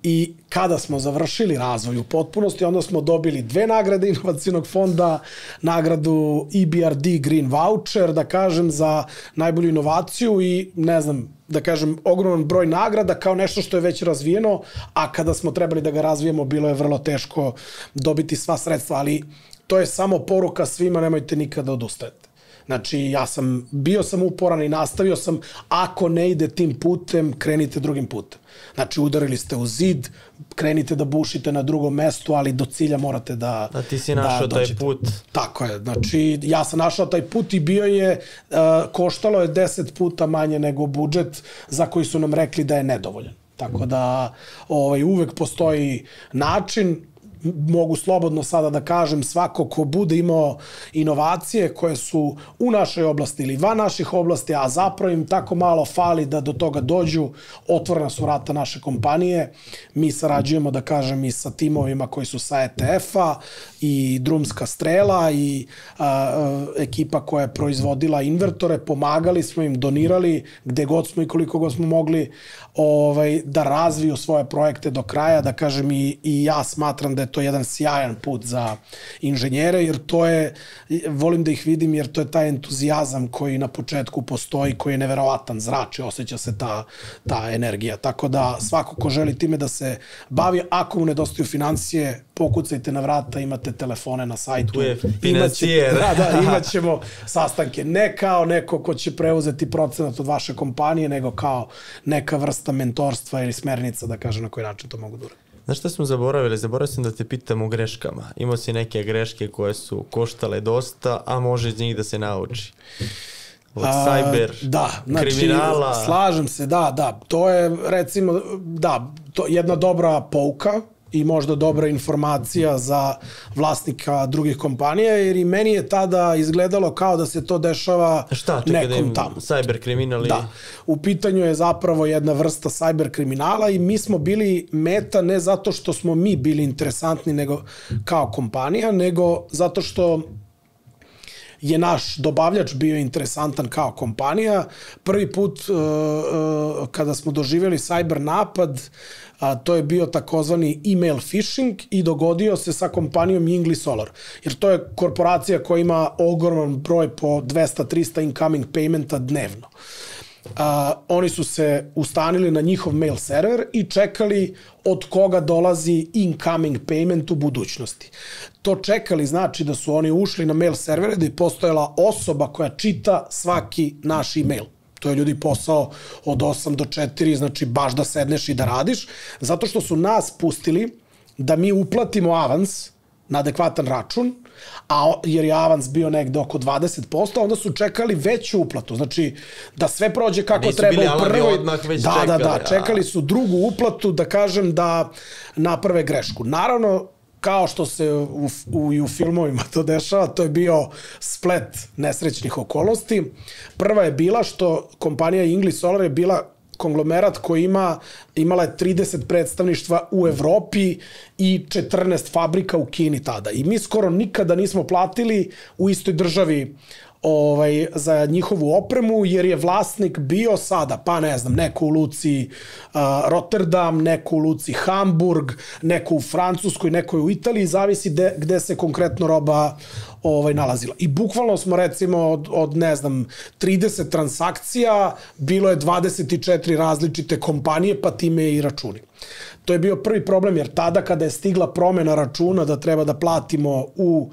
I kada smo završili razvoj u potpunosti, onda smo dobili 2 nagrade inovacionog fonda, nagradu EBRD Green Voucher, da kažem, za najbolju inovaciju i, ne znam, da kažem, ogroman broj nagrada kao nešto što je već razvijeno, a kada smo trebali da ga razvijemo, bilo je vrlo teško dobiti sva sredstva, ali to je samo poruka svima, nemojte nikada odustajati. Znači, bio sam uporan i nastavio sam, ako ne ide tim putem, krenite drugim putem. Znači, udarili ste u zid, krenite da bušite na drugom mestu, ali do cilja morate da dođete. A ti si našao taj put. Tako je, znači, ja sam našao taj put i bio je, koštalo je 10 puta manje nego budžet za koji su nam rekli da je nedovoljan. Tako da uvek postoji način. Mogu slobodno sada da kažem, svako ko bude imao inovacije koje su u našoj oblasti ili van naših oblasti, a zapravo im tako malo fali da do toga dođu, otvorena su vrata naše kompanije. Mi sarađujemo, da kažem, i sa timovima koji su sa ETF-a i Drumska strela i ekipa koja je proizvodila invertore, pomagali smo im, donirali gde god smo i koliko god smo mogli da razviju svoje projekte do kraja, da kažem, i ja smatram da je to jedan sjajan put za inženjere, jer to je, volim da ih vidim, jer to je taj entuzijazam koji na početku postoji, koji je neverovatan, zrači, osjeća se ta energija. Tako da svako ko želi time da se bavi, ako mu nedostaju financije, pokucajte na vrata, imate telefone na sajtu. Tu je financijer. Imat ćemo sastanke. Ne kao neko ko će preuzeti procenat od vaše kompanije, nego kao neka vrsta mentorstva ili smernica, da kažem na koji način to mogu da uradim. Znaš šta smo zaboravili? Zaboravio sam da te pitam o greškama. Imao si neke greške koje su koštale dosta, a može iz njih da se nauči. Od cyber, kriminala. Slažem se, da. To je, recimo, jedna dobra pouka i možda dobra informacija za vlasnika drugih kompanija, jer i meni je tada izgledalo kao da se to dešava nekom tamo. Cyber kriminali? Da. U pitanju je zapravo jedna vrsta cyber kriminala i mi smo bili meta ne zato što smo mi bili interesantni nego kao kompanija, nego zato što je naš dobavljač bio interesantan kao kompanija. Prvi put kada smo doživjeli cyber napad, to je bio takozvani email phishing i dogodio se sa kompanijom Yingli Solar. Jer to je korporacija koja ima ogroman broj po 200-300 incoming paymenta dnevno. Oni su se ustanili na njihov mail server i čekali od koga dolazi incoming payment u budućnosti. To čekali znači da su oni ušli na mail servere, da je postojala osoba koja čita svaki naš email. To je ljudi posao od 8 do 4, znači baš da sedneš i da radiš, zato što su nas pustili da mi uplatimo avans na adekvatan račun, jer je avans bio negde oko 20%, onda su čekali veću uplatu. Znači, da sve prođe kako treba u prvoj. Čekali su drugu uplatu, da kažem, da naprave grešku. Naravno, kao što se u filmovima to dešava, to je bio splet nesrećnih okolnosti. Prva je bila što kompanija Yingli Solar je bila konglomerat koji imala je 30 predstavništva u Evropi i 14 fabrika u Kini tada. I mi skoro nikada nismo platili u istoj državi za njihovu opremu, jer je vlasnik bio sada, pa ne znam, neko u luci Rotterdam, neko u luci Hamburg, neko u Francuskoj, neko u Italiji, zavisi gde se konkretno roba nalazila. I bukvalno smo, recimo, od ne znam, 30 transakcija, bilo je 24 različite kompanije, pa time i računi. To je bio prvi problem, jer tada kada je stigla promena računa da treba da platimo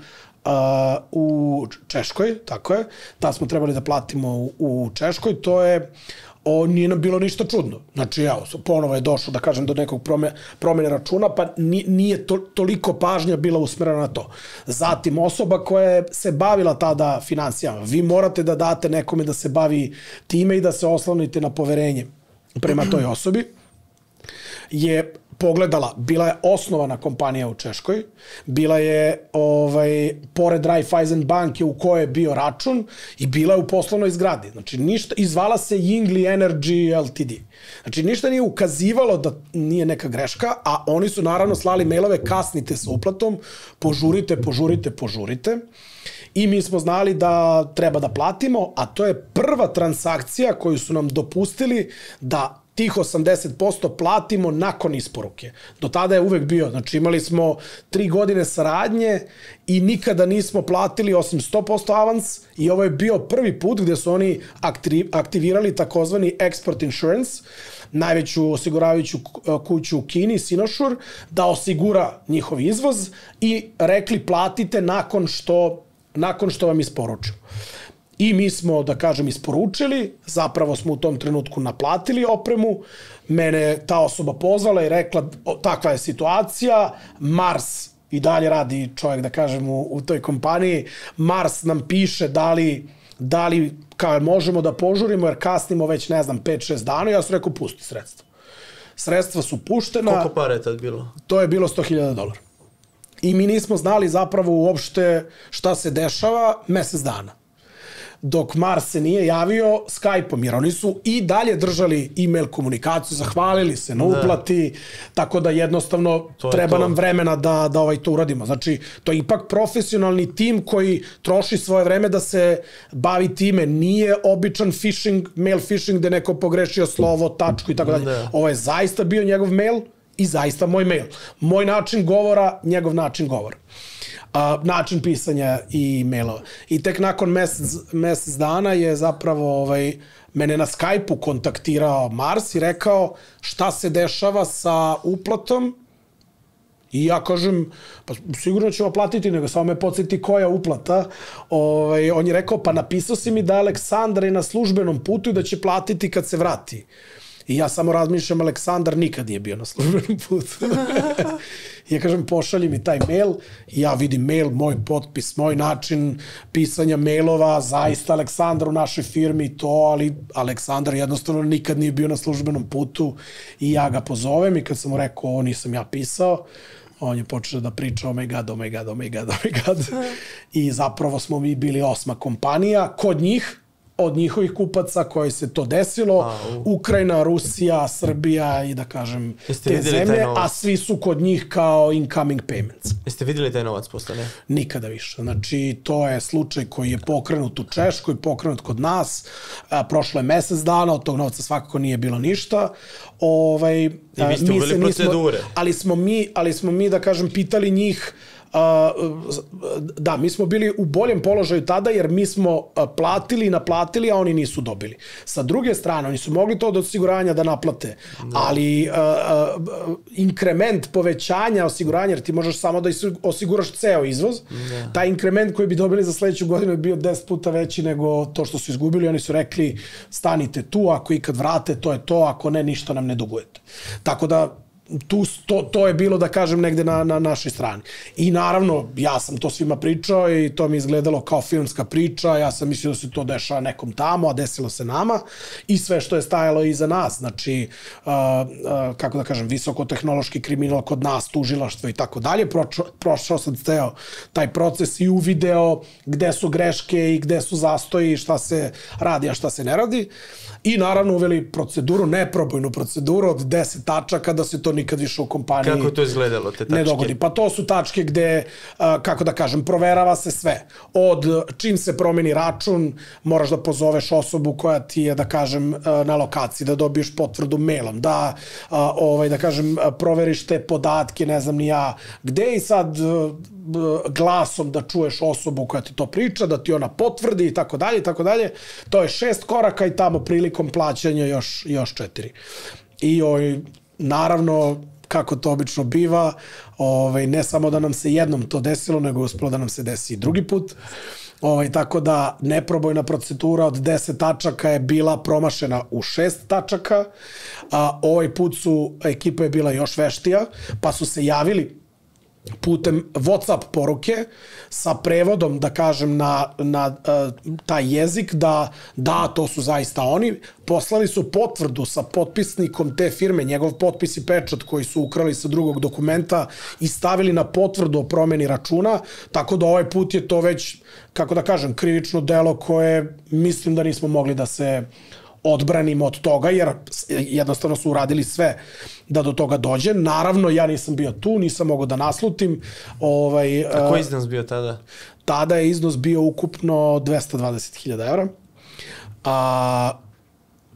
u Češkoj, tako je, tad smo trebali da platimo u Češkoj, nije nam bilo ništa čudno. Znači, evo, ponovo je došlo, da kažem, do nekog promene računa, pa nije toliko pažnja bila usmerena na to. Zatim, osoba koja se bavila tada financijama, vi morate da date nekome da se bavi time i da se oslonite na poverenje prema toj osobi, je pogledala, bila je osnovana kompanija u Češkoj, bila je pored Raiffeisen banke u kojoj je bio račun i bila je u poslovnoj zgradi. Znači, ništa, izvala se Yingli Energy Ltd. Znači, ništa nije ukazivalo da nije neka greška, a oni su naravno slali mailove, kasnite sa uplatom, požurite. I mi smo znali da treba da platimo, a to je prva transakcija koju su nam dopustili da tih 80% platimo nakon isporuke. Do tada je uvek bio, znači imali smo 3 godine saradnje i nikada nismo platili osim 100% avans i ovo je bio prvi put gde su oni aktivirali takozvani export insurance, najveću osiguravajuću kuću u Kini, Sinosure, da osigura njihov izvoz i rekli platite nakon što vam isporučimo. I mi smo, da kažem, isporučili, zapravo smo u tom trenutku naplatili opremu, mene ta osoba pozvala i rekla takva je situacija, Mars i dalje radi čovjek, da kažem, u toj kompaniji, Mars nam piše da li kao možemo da požurimo jer kasnimo već, ne znam, 5-6 dana, ja sam rekao pusti sredstva. Sredstva su puštena. Koliko para je tad bilo? To je bilo $100.000. I mi nismo znali zapravo uopšte šta se dešava mesec dana. Dok Mars se nije javio Skype-om, jer oni su i dalje držali e-mail komunikaciju, zahvalili se na uplati, tako da jednostavno treba nam vremena da to uradimo. Znači, to je ipak profesionalni tim koji troši svoje vreme da se bavi time. Nije običan phishing, mail phishing gde neko pogrešio slovo, tačku i tako dalje. Ovo je zaista bio njegov mail i zaista moj mail. Moj način govora, njegov način govora. Način pisanja i mailova. I tek nakon mesec dana je zapravo mene na Skype-u kontaktirao Mars i rekao šta se dešava sa uplatom i ja kažem, pa sigurno ćemo platiti, nego samo me podsjeti koja uplata. On je rekao, pa napisao si mi da Aleksandar je na službenom putu i da će platiti kad se vrati. I ja samo razmišljam, Aleksandar nikad nije bio na službenom putu. Ja kažem, pošalji mi taj mail i ja vidim mail, moj potpis, moj način pisanja mailova, zaista Aleksandar u našoj firmi i to, ali Aleksandar jednostavno nikad nije bio na službenom putu i ja ga pozovem i kad sam mu rekao, ovo nisam ja pisao, on je počeo da priča oh my god. I zapravo smo mi bili 8. kompanija kod njih, od njihovih kupaca koji se to desilo, Ukrajina, Rusija, Srbija i da kažem te zemlje, a svi su kod njih kao incoming payments. Jeste vidjeli taj novac posle, ne? Nikada više. Znači, to je slučaj koji je pokrenut u Češkoj, pokrenut kod nas, prošlo je mesec dana, od tog novca svakako nije bilo ništa. I vi ste uveli procedure. Ali smo mi, da kažem, pitali njih. Da, mi smo bili u boljem položaju tada jer mi smo platili i naplatili, a oni nisu dobili. Sa druge strane, oni su mogli to od osiguranja da naplate, ali inkrement povećanja osiguranja, jer ti možeš samo da osiguraš ceo izvoz, taj inkrement koji bi dobili za sledeću godinu je bio 10 puta veći nego to što su izgubili. Oni su rekli, stanite tu, ako ikad vrate, to je to, ako ne, ništa nam ne dugujete. Tako da, to je bilo, da kažem, negde na našoj strani. I naravno, ja sam to svima pričao i to mi izgledalo kao filmska priča, ja sam mislio da se to dešava nekom tamo, a desilo se nama i sve što je stajalo iza nas, znači, kako da kažem, visokotehnološki kriminal kod nas, tužilaštvo i tako dalje, prošao sam ceo taj proces i uvideo gde su greške i gde su zastoji, šta se radi, a šta se ne radi. I naravno uveli proceduru, neprobojnu proceduru od 10 tačaka da se to nikad više u kompaniji kako je to izgledalo, te tačke? Ne dogodi. Pa to su tačke gde, kako da kažem, proverava se sve. Od čim se promeni račun, moraš da pozoveš osobu koja ti je, da kažem, na lokaciji, da dobiješ potvrdu mailom, da kažem, proveriš te podatke, ne znam ni ja gde i sad glasom da čuješ osobu koja ti to priča, da ti ona potvrdi i tako dalje i tako dalje. To je 6 koraka i tamo prilikom plaćanja još 4. I naravno, kako to obično biva, ne samo da nam se jednom to desilo, nego uspelo da nam se desi i drugi put. Tako da neprobojna procedura od 10 tačaka je bila promašena u 6 tačaka. Ovaj put ekipa je bila još veštija, pa su se javili putem WhatsApp poruke sa prevodom, da kažem, na taj jezik, da, to su zaista oni. Poslali su potvrdu sa potpisnikom te firme, njegov potpis i pečat koji su ukrali sa drugog dokumenta i stavili na potvrdu o promeni računa, tako da ovaj put je to već, kako da kažem, krivično delo koje mislim da nismo mogli da se odbranimo od toga, jer jednostavno su uradili sve da do toga dođe. Naravno, ja nisam bio tu, nisam mogao da naslutim. A koji iznos bio tada? Tada je iznos bio ukupno 220.000 evra.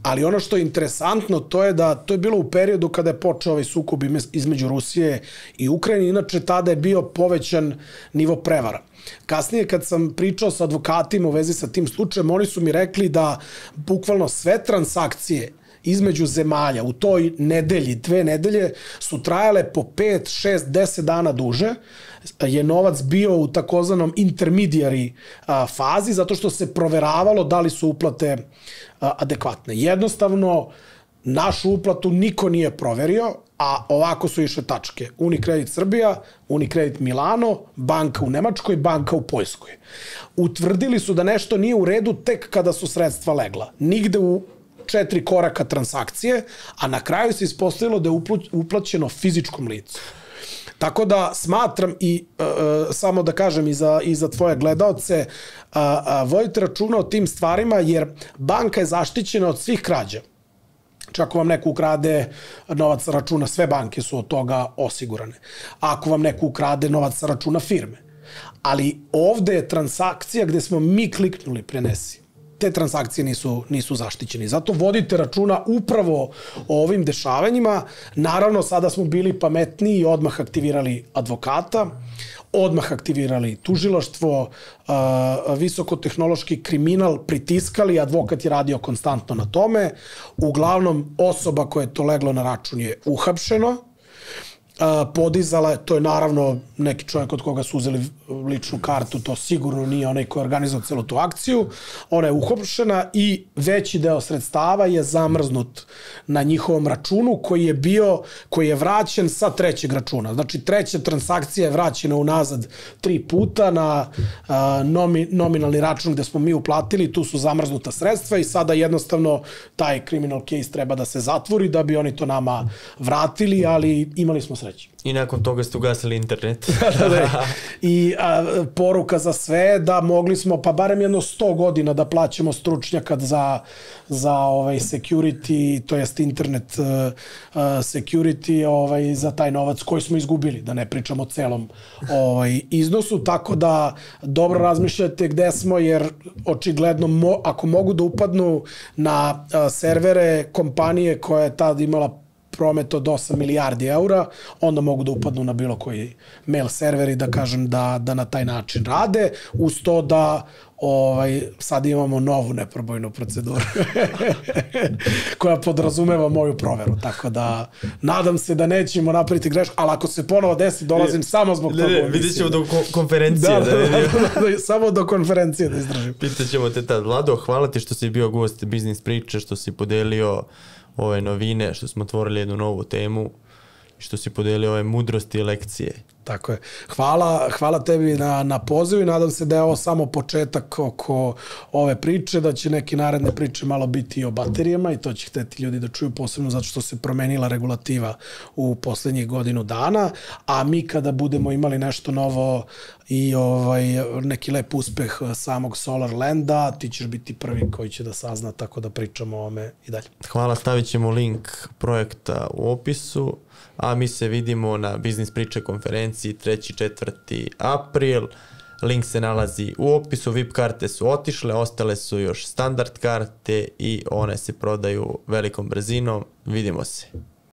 Ali ono što je interesantno, to je da to je bilo u periodu kada je počeo ovaj sukob između Rusije i Ukrajine, inače tada je bio povećan nivo prevara. Kasnije kad sam pričao sa advokatima u vezi sa tim slučajem, oni su mi rekli da bukvalno sve transakcije između zemalja u toj nedelji, 2 nedelje su trajale po 5, 6, 10 dana duže, je novac bio u takozvanom intermediary fazi, zato što se proveravalo da li su uplate adekvatne. Jednostavno, našu uplatu niko nije proverio, a ovako su išle tačke. Unicredit Srbija, Unicredit Milano, banka u Nemačkoj, banka u Poljskoj. Utvrdili su da nešto nije u redu tek kada su sredstva legla. Nigde u 4 koraka transakcije, a na kraju se ispostavilo da je uplaćeno fizičkom licu. Tako da smatram i samo da kažem i za tvoje gledaoce, vodite računa o tim stvarima jer banka je zaštićena od svih krađa. Čak ako vam neko ukrade novac sa računa, sve banke su od toga osigurane. Ako vam neko ukrade novac sa računa firme. Ali ovde je transakcija gde smo mi kliknuli prenesi. Te transakcije nisu zaštićene. Zato vodite računa upravo o ovim dešavanjima. Naravno, sada smo bili pametniji i odmah aktivirali advokata, odmah aktivirali tužilaštvo, visokotehnološki kriminal pritiskali, advokat je radio konstantno na tome. Uglavnom, osoba koja je to leglo na račun je uhapšeno, podizala je, to je naravno neki čovjek od koga su uzeli ličnu kartu, to sigurno nije onaj koji je organizovao celu tu akciju, ona je uhapšena i veći deo sredstava je zamrznut na njihovom računu koji je vraćen sa 3. računa. Znači 3. transakcija je vraćena unazad 3 puta na nominalni račun gde smo mi uplatili, tu su zamrznuta sredstva i sada jednostavno taj criminal case treba da se zatvori da bi oni to nama vratili, ali imali smo sreće. I nakon toga ste ugasili internet. I poruka za sve da mogli smo pa barem jedno 100 godina da plaćamo stručnjaka za security, to jest internet security za taj novac koji smo izgubili, da ne pričamo o celom iznosu, tako da dobro razmišljate gde smo, jer očigledno ako mogu da upadnu na servere kompanije koja je tad imala promet od 8 milijardi eura, onda mogu da upadnu na bilo koji mail server i da kažem da na taj način rade, uz to da sad imamo novu neprobojnu proceduru koja podrazumeva moju proveru, tako da nadam se da nećemo napraviti grešku, ali ako se ponovo desi, dolazim samo zbog toga. Vidjet ćemo do konferencije. Samo do konferencije da izdržim. Pitaćemo te tad. Vlado, hvala ti što si bio gost Biznis priče, što si podelio ove novine, što smo otvorili jednu novu temu, što si podelio ove mudrosti i lekcije. Tako je. Hvala tebi na pozivu i nadam se da je ovo samo početak oko ove priče, da će neke naredne priče malo biti i o baterijama i to će hteti ljudi da čuju, posebno zato što se promenila regulativa u poslednjih godinu dana, a mi kada budemo imali nešto novo i neki lep uspeh samog Solar Landa, ti ćeš biti prvi koji će da sazna, tako da pričamo o ovome i dalje. Hvala, stavit ćemo link projekta u opisu, a mi se vidimo na Biznis priče konferenciji 3. 4. april. Link se nalazi u opisu, VIP karte su otišle, ostale su još standard karte i one se prodaju velikom brzinom. Vidimo se.